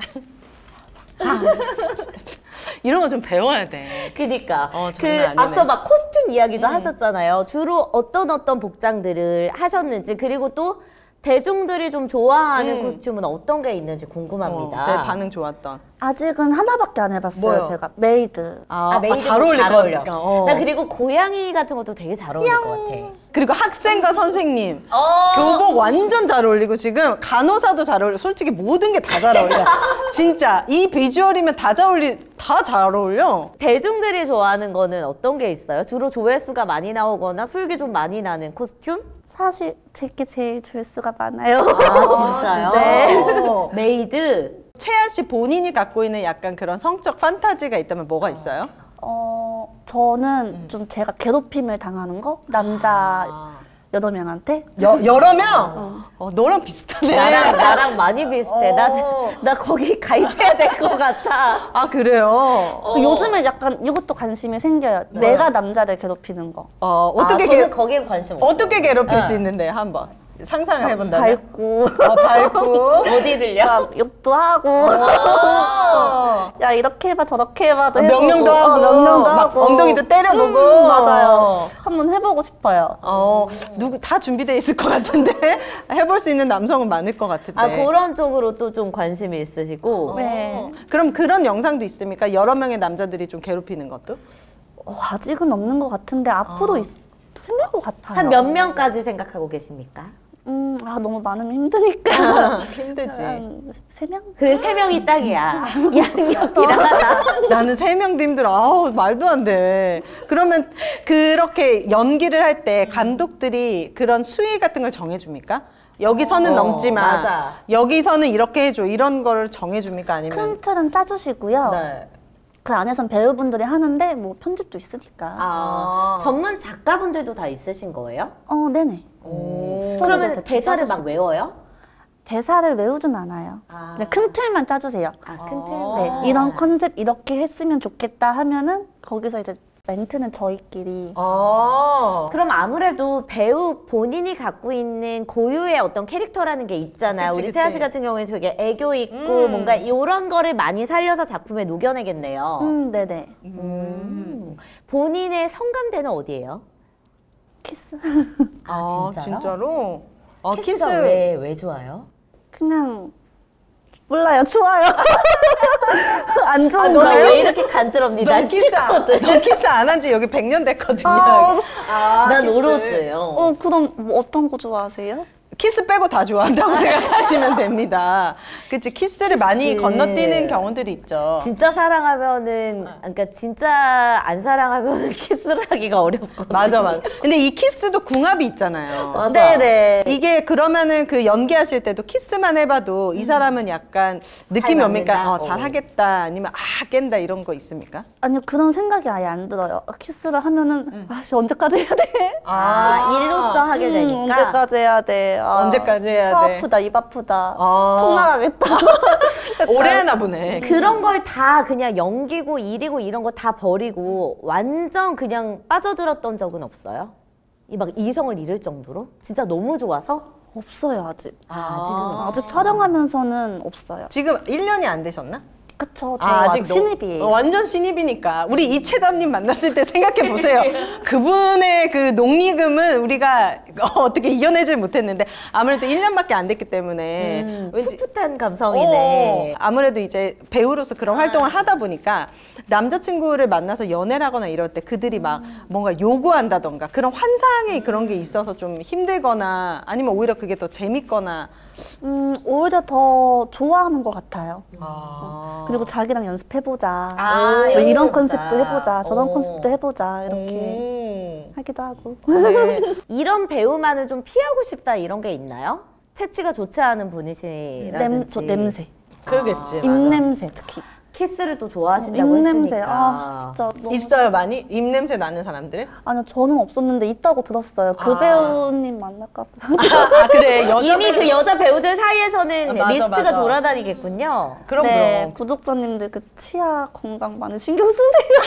이런 거 좀 배워야 돼. 그니까 그 장난 아니네. 앞서 막 코스튬 이야기도 하셨잖아요. 주로 어떤 복장들을 하셨는지, 그리고 또 대중들이 좀 좋아하는 코스튬은 어떤 게 있는지 궁금합니다. 제일 반응 좋았던. 아직은 하나밖에 안 해봤어요. 뭐요? 제가 메이드. 메이드 잘 어울릴 것 어울려. 같아. 나 그리고 고양이 같은 것도 되게 잘 어울릴 것 같아. 그리고 학생과 선생님 교복 완전 잘 어울리고 지금 간호사도 잘 어울려. 솔직히 모든 게 다 잘 어울려. 진짜 이 비주얼이면 다 잘 어울려. 대중들이 좋아하는 거는 어떤 게 있어요? 주로 조회수가 많이 나오거나 수익이 좀 많이 나는 코스튬? 사실 제게 제일 조회수가 많아요. 진짜요? 네. 메이드? 채아 씨 본인이 갖고 있는 약간 그런 성적 판타지가 있다면 뭐가 있어요? 저는 좀 제가 괴롭힘을 당하는 거? 남자 8명한테? 여러 명? 너랑 비슷하네. 나랑 많이 비슷해. 나 거기 가입해야 될 것 같아. 아, 그래요? 요즘에 약간 이것도 관심이 생겨요. 내가 남자들 괴롭히는 거. 저는 거기에 관심 없어요. 어떻게 괴롭힐 수 있는데 한번 상상을 해본다면? 밟고. 밟고. 어디를요? 막 욕도 하고. 야 이렇게 해봐 저렇게 해봐도 해보고. 명령도 하고. 명령도 막 하고. 엉덩이도 때려보고. 맞아요. 한번 해보고 싶어요. 누구 다 준비돼 있을 것 같은데 해볼 수 있는 남성은 많을 것 같은데. 그런 쪽으로 또 좀 관심이 있으시고. 네. 그럼 그런 영상도 있습니까? 여러 명의 남자들이 좀 괴롭히는 것도? 아직은 없는 것 같은데 앞으로 생길 것 같아요. 한 몇 명까지 생각하고 계십니까? 너무 많으면 힘드니까. 힘들지. 한 3명? 그래, 3명이 딱이야. 양옆이랑 하나. 나는 3명도 힘들어. 말도 안 돼. 그러면 그렇게 연기를 할 때 감독들이 그런 수위 같은 걸 정해줍니까? 여기서는 넘지만 맞아. 여기서는 이렇게 해줘. 이런 걸 정해줍니까? 아니면? 큰 틀은 짜주시고요. 네. 그 안에선 배우분들이 하는데 뭐 편집도 있으니까. 전문 작가분들도 다 있으신 거예요? 네네. 그러면 대사를 막 외워요? 대사를 외우진 않아요. 그냥 큰 틀만 짜주세요. 큰 틀. 네, 이런 컨셉 이렇게 했으면 좋겠다 하면은 거기서 이제 멘트는 저희끼리. 그럼 아무래도 배우 본인이 갖고 있는 고유의 어떤 캐릭터라는 게 있잖아요. 그치, 우리 그치. 채아 씨 같은 경우에는 되게 애교 있고 뭔가 이런 거를 많이 살려서 작품에 녹여내겠네요. 네네. 본인의 성감대는 어디예요? 키스. 아, 진짜요? 진짜로? 키스가 왜 좋아요? 그냥 몰라요. 좋아요. 안 너는 좋은가요? 왜 이렇게 간지럽니? 난 싫거든. 너 키스 안 한 지 여기 100년 됐거든요. 난 오로즈예요. 그럼 뭐 어떤 거 좋아하세요? 키스 빼고 다 좋아한다고 생각하시면 됩니다. 그치, 키스를 많이 건너뛰는 경우들이 있죠. 진짜 사랑하면은, 그러니까 진짜 안 사랑하면은 키스를 하기가 어렵거든요. 맞아. 근데 이 키스도 궁합이 있잖아요. 맞아. 네네. 이게 그러면은 그 연기하실 때도 키스만 해봐도 이 사람은 약간 느낌이 옵니까? 잘 하겠다, 아니면 깬다 이런 거 있습니까? 아니요, 그런 생각이 아예 안 들어요. 키스를 하면은 언제까지 해야 돼? 일로서 하게 되니까. 언제까지 해야 돼? 언제까지 해야 혀 돼? 아프다, 입 아프다. 통나가겠다. 오래 하나 보네. 그런 걸 다 그냥 연기고 일이고 이런 거 다 버리고 완전 그냥 빠져들었던 적은 없어요? 이 막 이성을 잃을 정도로? 진짜 너무 좋아서? 없어요, 아직. 아직은 없어요. 아직 촬영하면서는 없어요. 지금 1년이 안 되셨나? 그쵸, 저 아직 신입이에요. 완전 신입이니까 우리 이채담님 만났을 때 생각해 보세요. 그분의 그 농리금은 우리가 어떻게 이겨내질 못했는데 아무래도 1년밖에 안 됐기 때문에 풋풋한 감성이네. 아무래도 이제 배우로서 그런 활동을 하다 보니까 남자친구를 만나서 연애를 하거나 이럴 때 그들이 막 뭔가 요구한다던가 그런 환상의 그런 게 있어서 좀 힘들거나 아니면 오히려 그게 더 재밌거나 오히려 더 좋아하는 것 같아요. 그리고 자기랑 연습해보자. 이런 컨셉도 해보자. 저런 컨셉도 해보자. 이렇게 하기도 하고. 네. 이런 배우만은 좀 피하고 싶다 이런 게 있나요? 채취가 좋지 않은 분이시라든지. 저 냄새. 그러겠지. 입냄새 특히. 키스를 또 좋아하신다고 입냄새. 했으니까. 진짜 너무 있어요 많이? 입냄새 나는 사람들? 아니요, 저는 없었는데 있다고 들었어요. 그 배우님 만날까 봐. 그래 여자 이미 그 여자 배우들 사이에서는 맞아, 리스트가 맞아. 돌아다니겠군요. 그럼 네, 그럼 구독자님들 그 치아 건강 많이 신경 쓰세요.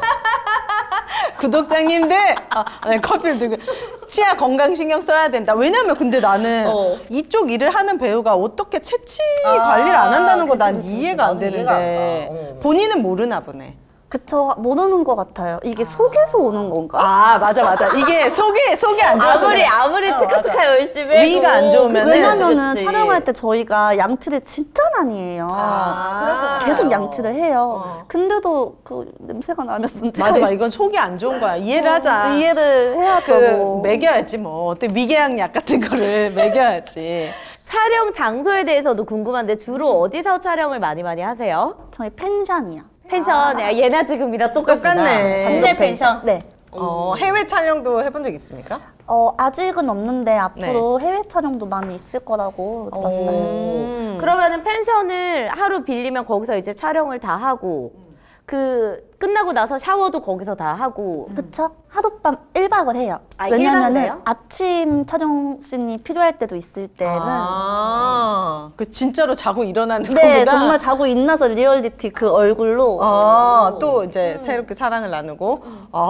구독자님들 커피를 들고 치아 건강 신경 써야 된다. 왜냐면 근데 나는 이쪽 일을 하는 배우가 어떻게 채취 관리를 안 한다는 거 난 이해가 안 되는데 본인은 모르나 보네. 그쵸, 모르는 것 같아요. 이게 속에서 오는 건가? 맞아. 이게 속이 안 좋아서 아무리 치카치카 열심히 해도 위가 안 좋으면은 왜냐면은 그치. 촬영할 때 저희가 양치를 진짜 많이 해요. 계속 양치를 해요. 근데도 그 냄새가 나면 문제가 맞아. 이건 속이 안 좋은 거야. 이해를 하자. 이해를 해야죠. 먹여야지 뭐. 어때 미개약 같은 거를 먹여야지. 촬영 장소에 대해서도 궁금한데 주로 어디서 촬영을 많이 하세요? 저희 펜션이요. 펜션. 예나 지금이랑 똑같구나. 똑같네. 국내 펜션. 네. 해외 촬영도 해본 적 있습니까? 아직은 없는데 앞으로 해외 촬영도 많이 있을 거라고 들었어요. 그러면은 펜션을 하루 빌리면 거기서 이제 촬영을 다 하고 끝나고 나서 샤워도 거기서 다 하고. 그쵸? 하룻밤 1박을 해요. 아, 왜냐면은 1박을 해요? 아침 촬영씬이 필요할 때도 있을 때는 그 진짜로 자고 일어나는 네, 거보다 정말 자고 일어나서 리얼리티 그 얼굴로 또 이제 새롭게 사랑을 나누고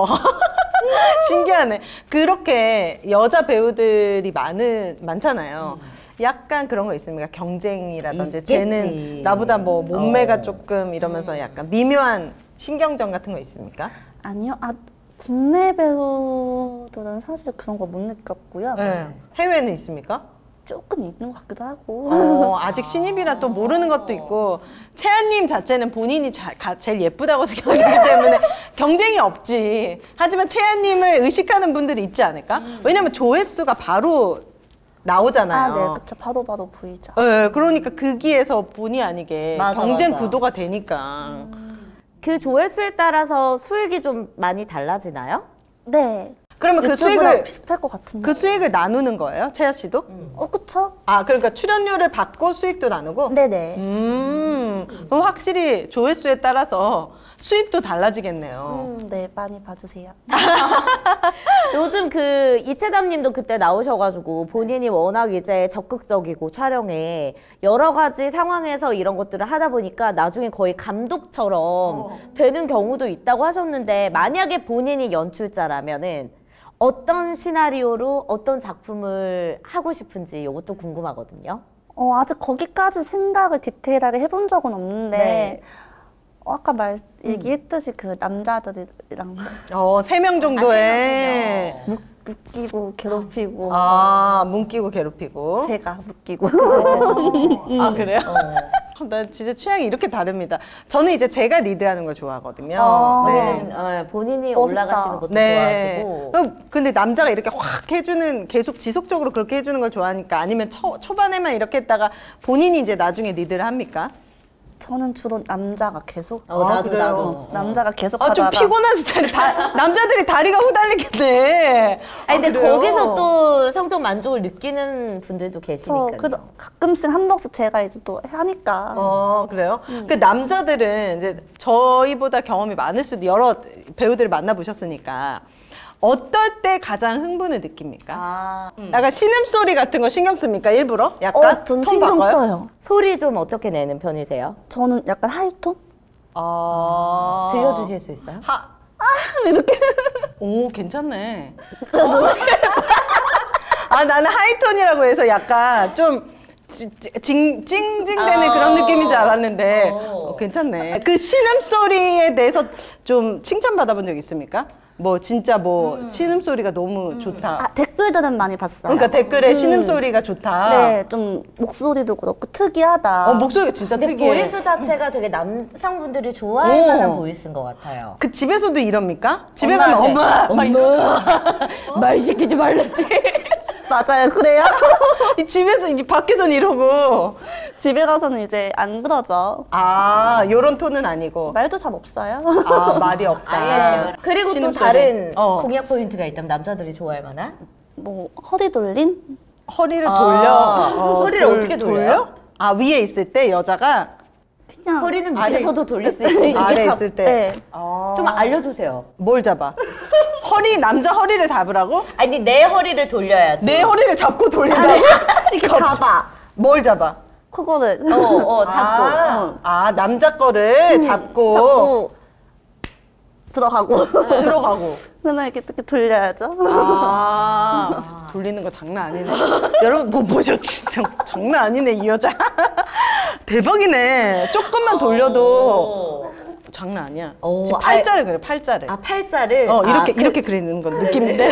신기하네. 그렇게 여자 배우들이 많잖아요. 약간 그런 거 있습니까? 경쟁이라든지 있겠지. 쟤는 나보다 뭐 몸매가 조금 이러면서 약간 미묘한 신경전 같은 거 있습니까? 아니요. 국내 배우들은 사실 그런 거 못 느꼈고요. 네. 해외는 있습니까? 조금 있는 것 같기도 하고. 아직 신입이라 또 모르는 것도 있고 채연님 자체는 본인이 제일 예쁘다고 생각하기 때문에 경쟁이 없지. 하지만 채연님을 의식하는 분들이 있지 않을까? 왜냐면 조회수가 바로 나오잖아요. 네, 그쵸. 바로 보이죠. 네, 그러니까 거기에서 본의 아니게 맞아, 경쟁 맞아. 구도가 되니까. 그 조회수에 따라서 수익이 좀 많이 달라지나요? 네. 그러면 그 유튜브랑 수익을 비슷할 것 같은데. 그 수익을 나누는 거예요, 채연 씨도? 그쵸? 그러니까 출연료를 받고 수익도 나누고? 네네. 그럼 확실히 조회수에 따라서 수입도 달라지겠네요. 네, 많이 봐주세요. 요즘 이채담 님도 그때 나오셔가지고 본인이 워낙 이제 적극적이고 촬영에 여러 가지 상황에서 이런 것들을 하다 보니까 나중에 거의 감독처럼 되는 경우도 있다고 하셨는데 만약에 본인이 연출자라면은 어떤 시나리오로 어떤 작품을 하고 싶은지 이것도 궁금하거든요. 아직 거기까지 생각을 디테일하게 해본 적은 없는데 네. 아까 얘기했듯이 그 남자들이랑 3명 정도의 묶이고 괴롭히고 뭉끼고 괴롭히고 제가 묶이고 아 그래요? 나 진짜 취향이 이렇게 다릅니다. 저는 이제 제가 리드하는 걸 좋아하거든요. 본인이 멋있다. 올라가시는 것도 좋아하시고. 근데 남자가 이렇게 확 해주는, 계속 지속적으로 그렇게 해주는 걸 좋아하니까, 아니면 초반에만 이렇게 했다가 본인이 이제 나중에 리드를 합니까? 저는 주로 남자가 계속 나도 남자가 계속 좀 하다가 피곤한 스타일. 남자들이 다리가 후달리겠네. 근데 그래요? 거기서 또 성적 만족을 느끼는 분들도 계시니까. 그래서 가끔씩 한 번씩 제가 이제 또 하니까. 그래요? 그 남자들은 이제 저희보다 경험이 많을 수도, 여러 배우들을 만나보셨으니까 어떨 때 가장 흥분을 느낍니까? 약간 신음소리 같은 거 신경 씁니까? 일부러? 약간? 전 톤 신경 바꿔요? 써요. 소리 좀 어떻게 내는 편이세요? 저는 약간 하이톤? 들려주실 수 있어요? 이렇게. 오, 괜찮네. 나는 하이톤이라고 해서 약간 좀 찡찡대는 그런 느낌인 줄 알았는데 괜찮네. 그 신음소리에 대해서 좀 칭찬받아본 적 있습니까? 진짜 신음소리가 너무 좋다. 댓글들은 많이 봤어요. 그러니까 댓글에 신음소리가 좋다. 네, 좀 목소리도 그렇고 특이하다. 목소리가 진짜 근데 특이해. 보이스 자체가 되게 남성분들이 좋아할 만한 보이스인 것 같아요. 그 집에서도 이럽니까? 집에 가면 엄마! 말 시키지 말랬지. 맞아요, 그래요? 집에서, 밖에서는 이러고. 집에 가서는 이제 안 그러죠. 요런 톤은 아니고. 말도 잘 없어요. 말이 없다. 그리고 또 신음소리. 다른 공약 포인트가 있다면 남자들이 좋아할 만한? 허리 돌림? 허리를 돌려. 허리를 어떻게 돌려요? 위에 있을 때 여자가 그냥 허리는 밑에서도 돌릴 수 있고 아래 있을 때. 네. 좀 알려주세요. 뭘 잡아? 남자 허리를 잡으라고? 아니 내 허리를 돌려야지. 내 허리를 잡고 돌린다고? 이렇게 잡아. 뭘 잡아? 그거를 잡고. 남자 거를 잡고 들어가고 들어가고. 맨날 이렇게 돌려야죠. 돌리는 거 장난 아니네. 여러분 뭐 보셨? 진짜 장난 아니네 이 여자. 대박이네. 조금만 돌려도 장난 아니야. 지금 팔자를 그래, 팔자를. 팔자를? 이렇게 그리는 건 느낌인데.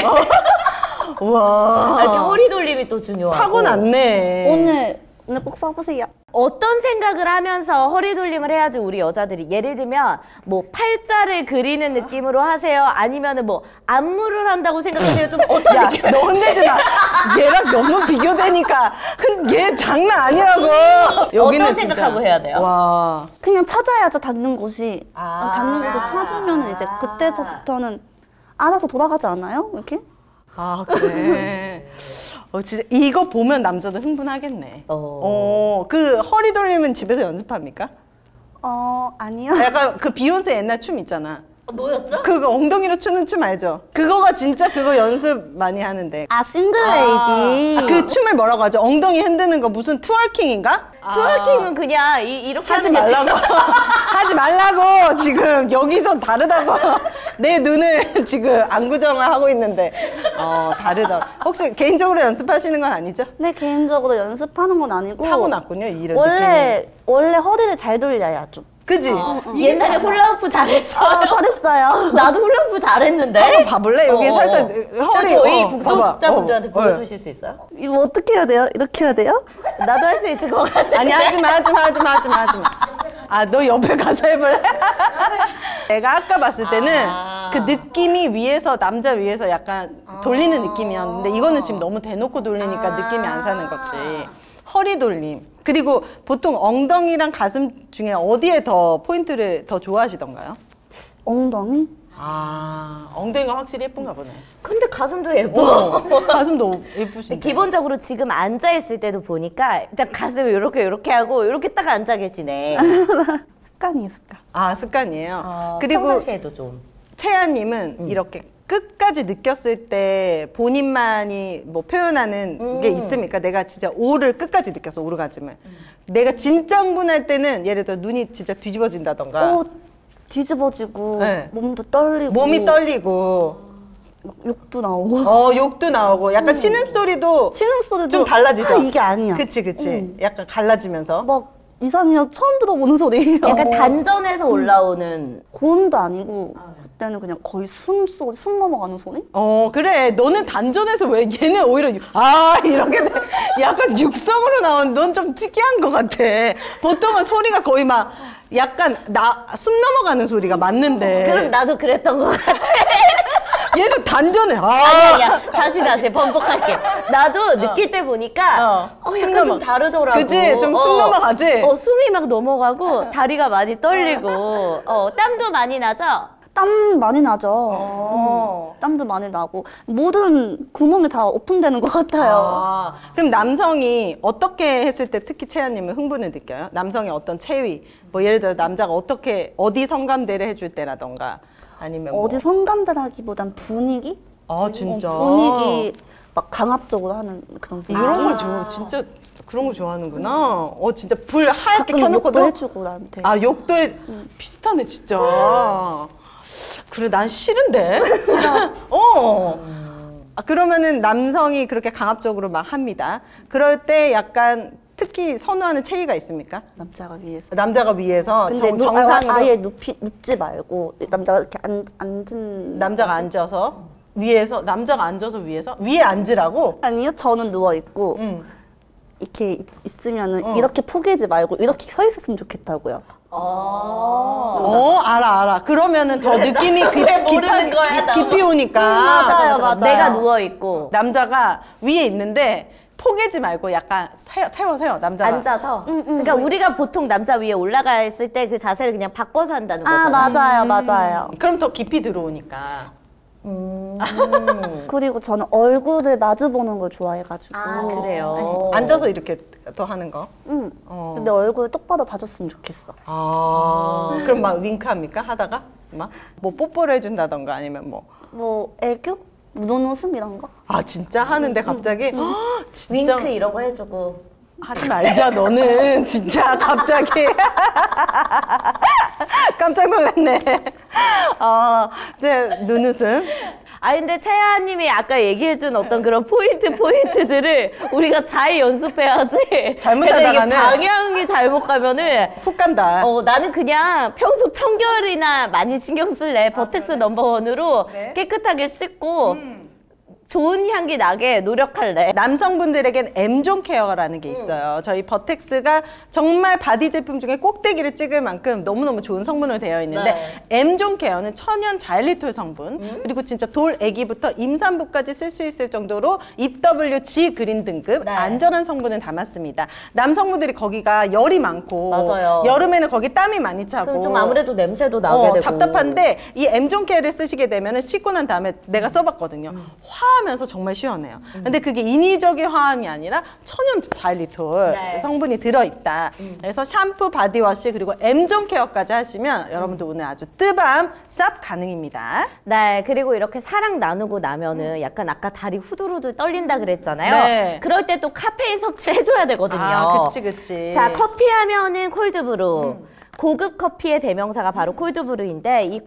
우와. 이렇게 허리 돌림이 또 중요하고. 타고났네. 오늘 꼭 써보세요. 어떤 생각을 하면서 허리 돌림을 해야지 우리 여자들이, 예를 들면 팔자를 그리는 느낌으로 하세요? 아니면은 안무를 한다고 생각하세요? 좀 어떤 느낌? 너 혼내지 마. 얘랑 너무 비교되니까. 얘 장난 아니라고. 어떤 생각하고 해야 돼요? 와. 그냥 찾아야죠, 닿는 곳이. 닿는 곳을 찾으면 이제 그때부터는 알아서 돌아가지 않아요? 이렇게? 그래. 진짜 이거 보면 남자도 흥분하겠네. 그 허리 돌림은 집에서 연습합니까? 아니요. 약간 그 비욘세 옛날 춤 있잖아. 뭐였죠? 그거 엉덩이로 추는 춤 알죠? 그거가 진짜 그거 연습 많이 하는데. 싱글레이디. 그 춤을 뭐라고 하죠? 엉덩이 흔드는 거 무슨 트월킹인가? 트월킹은 그냥 이렇게 하지 하는 게 말라고. 하지 말라고. 지금 여기서 다르다고. 내 눈을 지금 안구정을 하고 있는데 다르다. 혹시 개인적으로 연습하시는 건 아니죠? 네, 개인적으로 연습하는 건 아니고 타고났군요. 이런 원래 허리를 잘 돌려야죠. 그지? 옛날에 훌라후프 잘했어. 잘했어요. 나도 훌라후프 잘했는데. 한번 봐볼래? 여기 살짝 허리. 저희 북독자분들한테 보여주실 수 있어요? 이거 어떻게 해야 돼요? 이렇게 해야 돼요? 나도 할 수 있을 것 같아. 아니 하지 마. 너 옆에 가서 해볼래? 내가 아까 봤을 때는 그 느낌이 남자 위에서 약간 돌리는 느낌이었는데 이거는 지금 너무 대놓고 돌리니까 느낌이 안 사는 거지. 허리 돌림. 그리고 보통 엉덩이랑 가슴 중에 어디에 더 포인트를 더 좋아하시던가요? 엉덩이? 엉덩이가 확실히 예쁜가 보네. 근데 가슴도 예뻐. 가슴도 예쁘신데. 기본적으로 지금 앉아있을 때도 보니까 일단 가슴을 이렇게 하고 이렇게 딱 앉아 계시네. 습관이에요, 습관. 습관이에요. 그리고 평상시에도 좀. 채연님은 이렇게 끝까지 느꼈을 때 본인만이 표현하는 게 있습니까? 내가 진짜 오를 끝까지 느꼈어, 오르가즘을. 내가 진짜 흥분할 때는 예를 들어 눈이 진짜 뒤집어진다던가. 뒤집어지고 네. 몸도 떨리고. 몸이 떨리고. 막 욕도 나오고. 욕도 나오고. 약간 신음소리도 신음소리도 좀 달라지죠? 이게 아니야. 그치. 약간 갈라지면서. 막 이상해요. 처음 들어보는 소리예요. 약간 단전에서 올라오는 고음도 아니고 그때는 그냥 거의 숨 넘어가는 소리? 그래. 너는 단전에서 왜 얘는 오히려 이렇게 약간 육성으로 나온 넌 좀 특이한 것 같아. 보통은 소리가 거의 막 약간 숨 넘어가는 소리가 맞는데. 그럼 나도 그랬던 것 같아. 얘는 단전에 아니야. 다시 번복할게. 나도 느낄 때 보니까 약간 좀 다르더라고. 그치? 좀 숨 넘어가지? 숨이 막 넘어가고 다리가 많이 떨리고 땀도 많이 나죠? 땀 많이 나죠. 땀도 많이 나고 모든 구멍이 다 오픈되는 것 같아요. 그럼 남성이 어떻게 했을 때 특히 채연님은 흥분을 느껴요? 남성의 어떤 체위, 뭐 예를 들어 남자가 어디 성감대를 해줄 때라던가 아니면 어디 성감대라기보단 분위기? 진짜? 분위기 막 강압적으로 하는 그런 분위기? 그런 걸 진짜 그런 거 좋아하는구나. 진짜 불 하얗게 가끔 켜놓고도 욕도 해주고 나한테. 욕도 비슷하네 진짜. 그래 난 싫은데. 싫어. 그러면은 남성이 그렇게 강압적으로 막 합니다. 그럴 때 약간 특히 선호하는 체위가 있습니까? 남자가 위에서. 남자가 위에서 근데 정상으로 아예 눕지 말고 남자가 이렇게 앉은. 남자가 앉아서 위에서 남자가 앉아서 위에 앉으라고? 아니요, 저는 누워 있고 이렇게 있으면은 이렇게 포개지 말고 이렇게 서 있었으면 좋겠다고요. 알아. 그러면은 더 느낌이 모르는 거야, 깊이 오니까. 맞아요. 내가 누워 있고 남자가 위에 있는데 포개지 말고 약간 세워 남자가 앉아서. 그러니까 우리가 보통 남자 위에 올라가 있을 때 그 자세를 그냥 바꿔서 한다는 거잖아. 맞아요. 그럼 더 깊이 들어오니까. 그리고 저는 얼굴을 마주 보는 걸 좋아해가지고. 그래요. 앉아서 이렇게 더 하는 거. 근데 얼굴 똑바로 봐줬으면 좋겠어. 그럼 막 윙크합니까? 하다가 막 뭐 뽀뽀를 해준다던가 아니면 뭐 애교? 눈웃음 이런 거? 진짜 하는데 갑자기 진짜 윙크 이런 거 해주고 하지 말자 너는 진짜 갑자기 깜짝 놀랐네. 네, 눈웃음. 근데 채아님이 아까 얘기해준 어떤 그런 포인트들을 우리가 잘 연습해야지. 잘못하다가는 이게 방향이 잘못 가면은 훅 간다. 나는 그냥 평소 청결이나 많이 신경 쓸래. 버텍스 넘버원으로 깨끗하게 씻고 좋은 향기 나게 노력할래. 남성분들에겐 M존 케어라는 게 있어요. 저희 버텍스가 정말 바디 제품 중에 꼭대기를 찍을 만큼 너무너무 좋은 성분으로 되어 있는데 M존 케어는 천연 자일리톨 성분 그리고 진짜 돌 애기부터 임산부까지 쓸 수 있을 정도로 EWG 그린 등급 안전한 성분을 담았습니다. 남성분들이 거기가 열이 많고 맞아요. 여름에는 거기 땀이 많이 차고 그럼 좀 아무래도 냄새도 나게 되고 답답한데 이 M존 케어를 쓰시게 되면 씻고 난 다음에 내가 써봤거든요. 화하면서 정말 시원해요. 근데 그게 인위적인 화함이 아니라 천연 자일리톨 성분이 들어있다. 그래서 샴푸, 바디워시 그리고 M존 케어까지 하시면 여러분들 오늘 아주 뜨밤 쌉 가능입니다. 네, 그리고 이렇게 사랑 나누고 나면은 약간 아까 다리 후들후들 떨린다 그랬잖아요. 그럴 때 또 카페인 섭취해줘야 되거든요. 그치. 자, 커피 하면은 콜드브루. 고급 커피의 대명사가 바로 콜드브루인데 이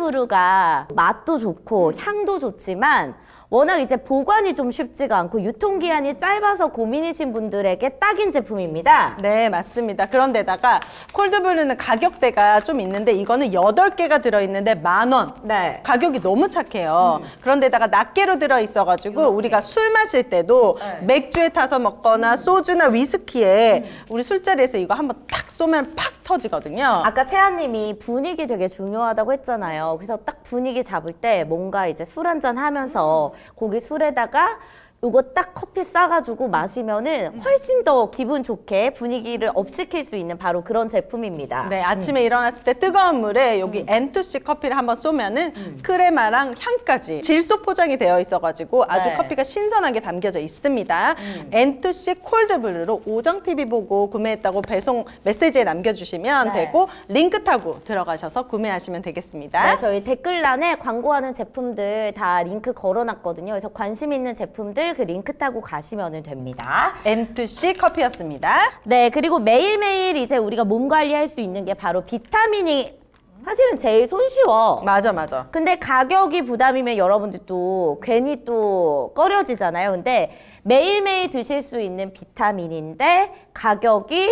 콜드브루가 맛도 좋고 향도 좋지만 워낙 이제 보관이 좀 쉽지가 않고 유통기한이 짧아서 고민이신 분들에게 딱인 제품입니다. 네, 맞습니다. 그런데다가 콜드브루는 가격대가 좀 있는데 이거는 8개가 들어있는데 10,000원. 네. 가격이 너무 착해요. 그런데다가 낱개로 들어있어가지고 우리가 술 마실 때도 맥주에 타서 먹거나 소주나 위스키에 우리 술자리에서 이거 한번 탁 쏘면 팍 터지거든요. 아까 채아님이 분위기 되게 중요하다고 했잖아요. 그래서 딱 분위기 잡을 때 뭔가 이제 술 한잔 하면서 고기 술에다가 요거 딱 커피 싸가지고 마시면은 훨씬 더 기분 좋게 분위기를 업시킬 수 있는 바로 그런 제품입니다. 네, 아침에 일어났을 때 뜨거운 물에 여기 N2C 커피를 한번 쏘면은 크레마랑 향까지 질소 포장이 되어 있어가지고 아주 커피가 신선하게 담겨져 있습니다. N2C 콜드브루로 오정TV 보고 구매했다고 배송 메시지에 남겨주시면 되고 링크 타고 들어가셔서 구매하시면 되겠습니다. 네, 저희 댓글란에 광고하는 제품들 다 링크 걸어놨거든요. 그래서 관심 있는 제품들 그 링크 타고 가시면 됩니다. N2C 커피였습니다. 네, 그리고 매일매일 이제 우리가 몸 관리할 수 있는 게 바로 비타민이 사실은 제일 손쉬워. 맞아. 근데 가격이 부담이면 여러분들 또 괜히 또 꺼려지잖아요. 근데 매일매일 드실 수 있는 비타민인데 가격이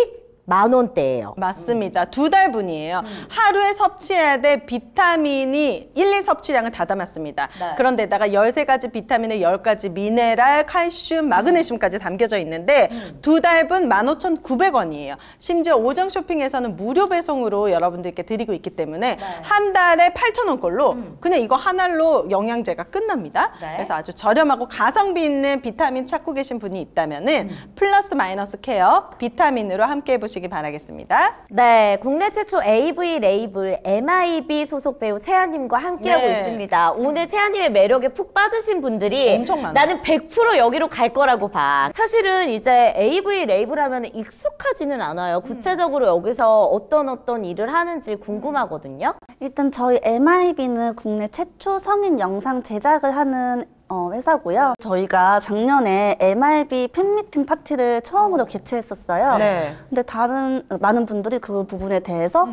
10,000원대예요. 맞습니다. 2달분이에요. 하루에 섭취해야 될 비타민이 1, 2섭취량을 다 담았습니다. 네. 그런데다가 13가지 비타민에 10가지 미네랄, 칼슘, 마그네슘까지 담겨져 있는데 2달분 15,900원이에요. 심지어 오정 쇼핑에서는 무료 배송으로 여러분들께 드리고 있기 때문에 한 달에 8,000원 꼴로 그냥 이거 한 알로 영양제가 끝납니다. 그래서 아주 저렴하고 가성비 있는 비타민 찾고 계신 분이 있다면은 플러스 마이너스 케어 비타민으로 함께 해보시기 바라겠습니다. 네, 국내 최초 AV 레이블 MIB 소속 배우 채아님과 함께하고 있습니다. 오늘 채아님의 매력에 푹 빠지신 분들이 엄청 많아요. 나는 100% 여기로 갈 거라고 봐. 사실은 이제 AV 레이블 하면 익숙하지는 않아요. 구체적으로 여기서 어떤 일을 하는지 궁금하거든요. 일단 저희 MIB는 국내 최초 성인 영상 제작을 하는 회사고요. 저희가 작년에 MIB 팬미팅 파티를 처음으로 개최했었어요. 네. 근데 많은 분들이 그 부분에 대해서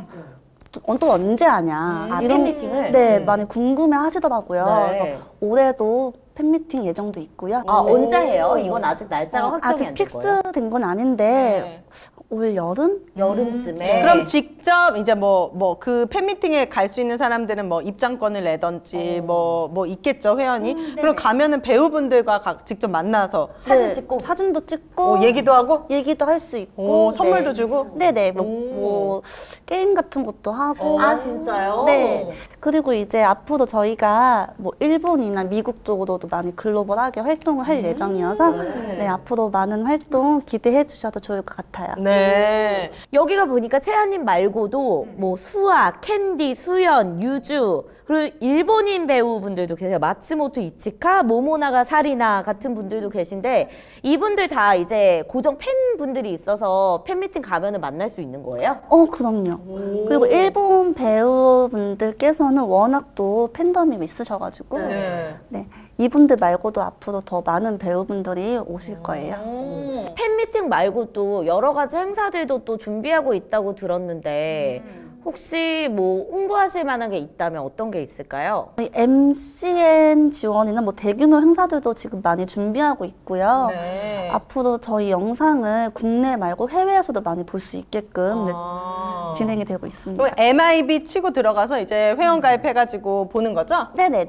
또 언제 하냐. 팬미팅을? 네, 많이 궁금해 하시더라고요. 네. 그래서 올해도 팬미팅 예정도 있고요. 언제 해요? 이건 아직 날짜가 확정이 아직 안 된 거예요? 픽스된 건 아닌데 올 여름? 여름쯤에. 그럼 직접 이제 그 팬미팅에 갈 수 있는 사람들은 뭐 입장권을 내던지 뭐 있겠죠, 회원이. 그럼 가면은 배우분들과 직접 만나서 사진 찍고 사진도 찍고 얘기도 하고 얘기도 할 수 있고 선물도 주고. 네네 뭐 게임 같은 것도 하고 아, 진짜요? 네. 그리고 이제 앞으로 저희가 뭐 일본이나 미국 쪽으로도 많이 글로벌하게 활동을 할 예정이어서 네, 앞으로 많은 활동 기대해 주셔도 좋을 것 같아요. 네. 여기가 보니까 채아님 말고도 뭐 수아, 캔디, 수연, 유주 그리고 일본인 배우분들도 계세요. 마츠모토 이치카, 모모나가 사리나 같은 분들도 계신데 이분들 다 이제 고정 팬분들이 있어서 팬미팅 가면은 만날 수 있는 거예요? 그럼요. 그리고 일본 배우분들께서는 워낙 또 팬덤이 있으셔가지고 네, 이분들 말고도 앞으로 더 많은 배우분들이 오실 거예요. 팬미팅 말고도 여러 가지 행사들도 또 준비하고 있다고 들었는데 혹시 뭐 홍보하실 만한 게 있다면 어떤 게 있을까요? 저희 MCN 지원이나 뭐 대규모 행사들도 지금 많이 준비하고 있고요. 앞으로 저희 영상을 국내 말고 해외에서도 많이 볼 수 있게끔 진행이 되고 있습니다. 그럼 MIB 치고 들어가서 이제 회원 가입해가지고 보는 거죠? 네네네.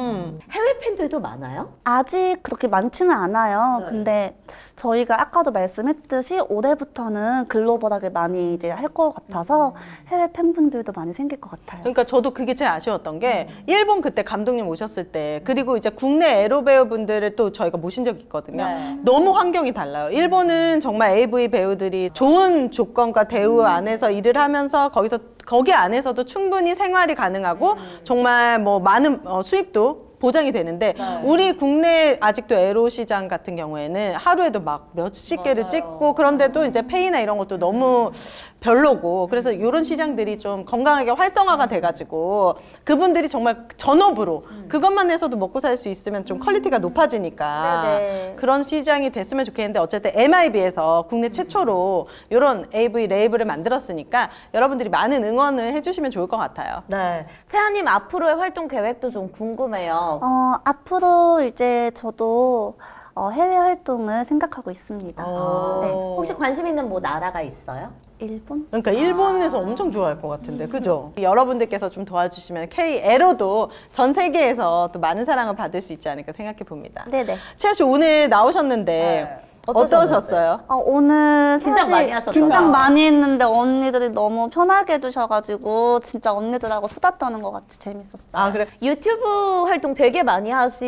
해외 팬들도 많아요? 아직 그렇게 많지는 않아요. 근데 저희가 아까도 말씀했듯이 올해부터는 글로벌하게 많이 이제 할 것 같아서 해외 팬분들도 많이 생길 것 같아요. 그러니까 저도 그게 제일 아쉬웠던 게 일본 그때 감독님 오셨을 때 그리고 이제 국내 에로 배우분들을 또 저희가 모신 적이 있거든요. 너무 환경이 달라요. 일본은 정말 AV 배우들이 좋은 조건과 대우 안에서 일을 하면서 거기 안에서도 충분히 생활이 가능하고 정말 뭐 많은 수입도 보장이 되는데 우리 국내 아직도 에로 시장 같은 경우에는 하루에도 막 몇십 개를 찍고 그런데도 이제 페이나 이런 것도 너무 별로고 그래서 이런 시장들이 좀 건강하게 활성화가 돼가지고 그분들이 정말 전업으로 그것만 해서도 먹고 살 수 있으면 좀 퀄리티가 높아지니까 그런 시장이 됐으면 좋겠는데 어쨌든 MIB에서 국내 최초로 이런 AV 레이블을 만들었으니까 여러분들이 많은 응원을 해주시면 좋을 것 같아요. 네. 채아님 앞으로의 활동 계획도 좀 궁금해요. 앞으로 이제 저도 해외 활동을 생각하고 있습니다. 네. 혹시 관심 있는 뭐 나라가 있어요? 일본? 그러니까 일본에서 엄청 좋아할 것 같은데 그죠? 여러분들께서 좀 도와주시면 K-에로도 전 세계에서 또 많은 사랑을 받을 수 있지 않을까 생각해 봅니다. 네네. 채아 씨 오늘 나오셨는데 어떠셨어요? 오늘 긴장 많이 하셨잖아요. 긴장 많이 했는데 언니들이 너무 편하게 해주셔가지고 진짜 언니들하고 수다 떠는 것 같이 재밌었어요. 아 그래? 유튜브 활동 되게 많이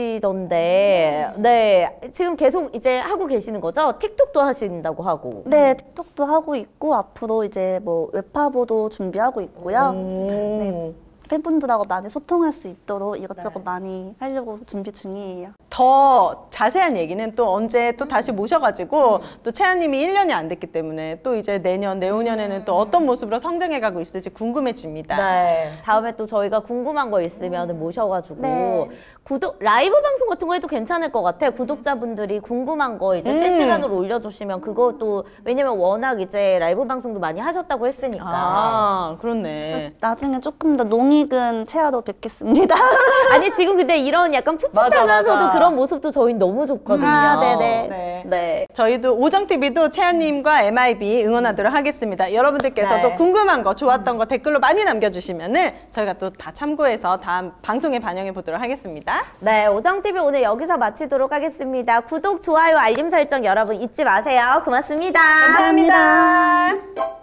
하시던데 네 지금 계속 이제 하고 계시는 거죠? 틱톡도 하신다고 하고. 네, 틱톡도 하고 있고 앞으로 이제 뭐 웹화보도 준비하고 있고요. 네, 팬분들하고 많이 소통할 수 있도록 이것저것 많이 하려고 준비 중이에요. 더 자세한 얘기는 또 언제 또 다시 모셔가지고 또 채아님이 1년이 안 됐기 때문에 또 이제 내후년에는 또 어떤 모습으로 성장해가고 있을지 궁금해집니다. 네. 다음에 또 저희가 궁금한 거 있으면 모셔가지고 네. 라이브 방송 같은 거 해도 괜찮을 것 같아요. 구독자분들이 궁금한 거 이제 실시간으로 올려주시면 그것도 왜냐면 워낙 이제 라이브 방송도 많이 하셨다고 했으니까. 아 그렇네. 나중에 조금 더 농이 낯익은 채아도 뵙겠습니다. 아니 지금 근데 이런 약간 풋풋하면서도 맞아. 그런 모습도 저희는 너무 좋거든요. 네네. 네. 저희도 오정TV도 채아님과 MIB 응원하도록 하겠습니다. 여러분들께서도 궁금한 거, 좋았던 거 댓글로 많이 남겨주시면은 저희가 또 다 참고해서 다음 방송에 반영해 보도록 하겠습니다. 네, 오정TV 오늘 여기서 마치도록 하겠습니다. 구독, 좋아요, 알림 설정 여러분 잊지 마세요. 고맙습니다. 감사합니다.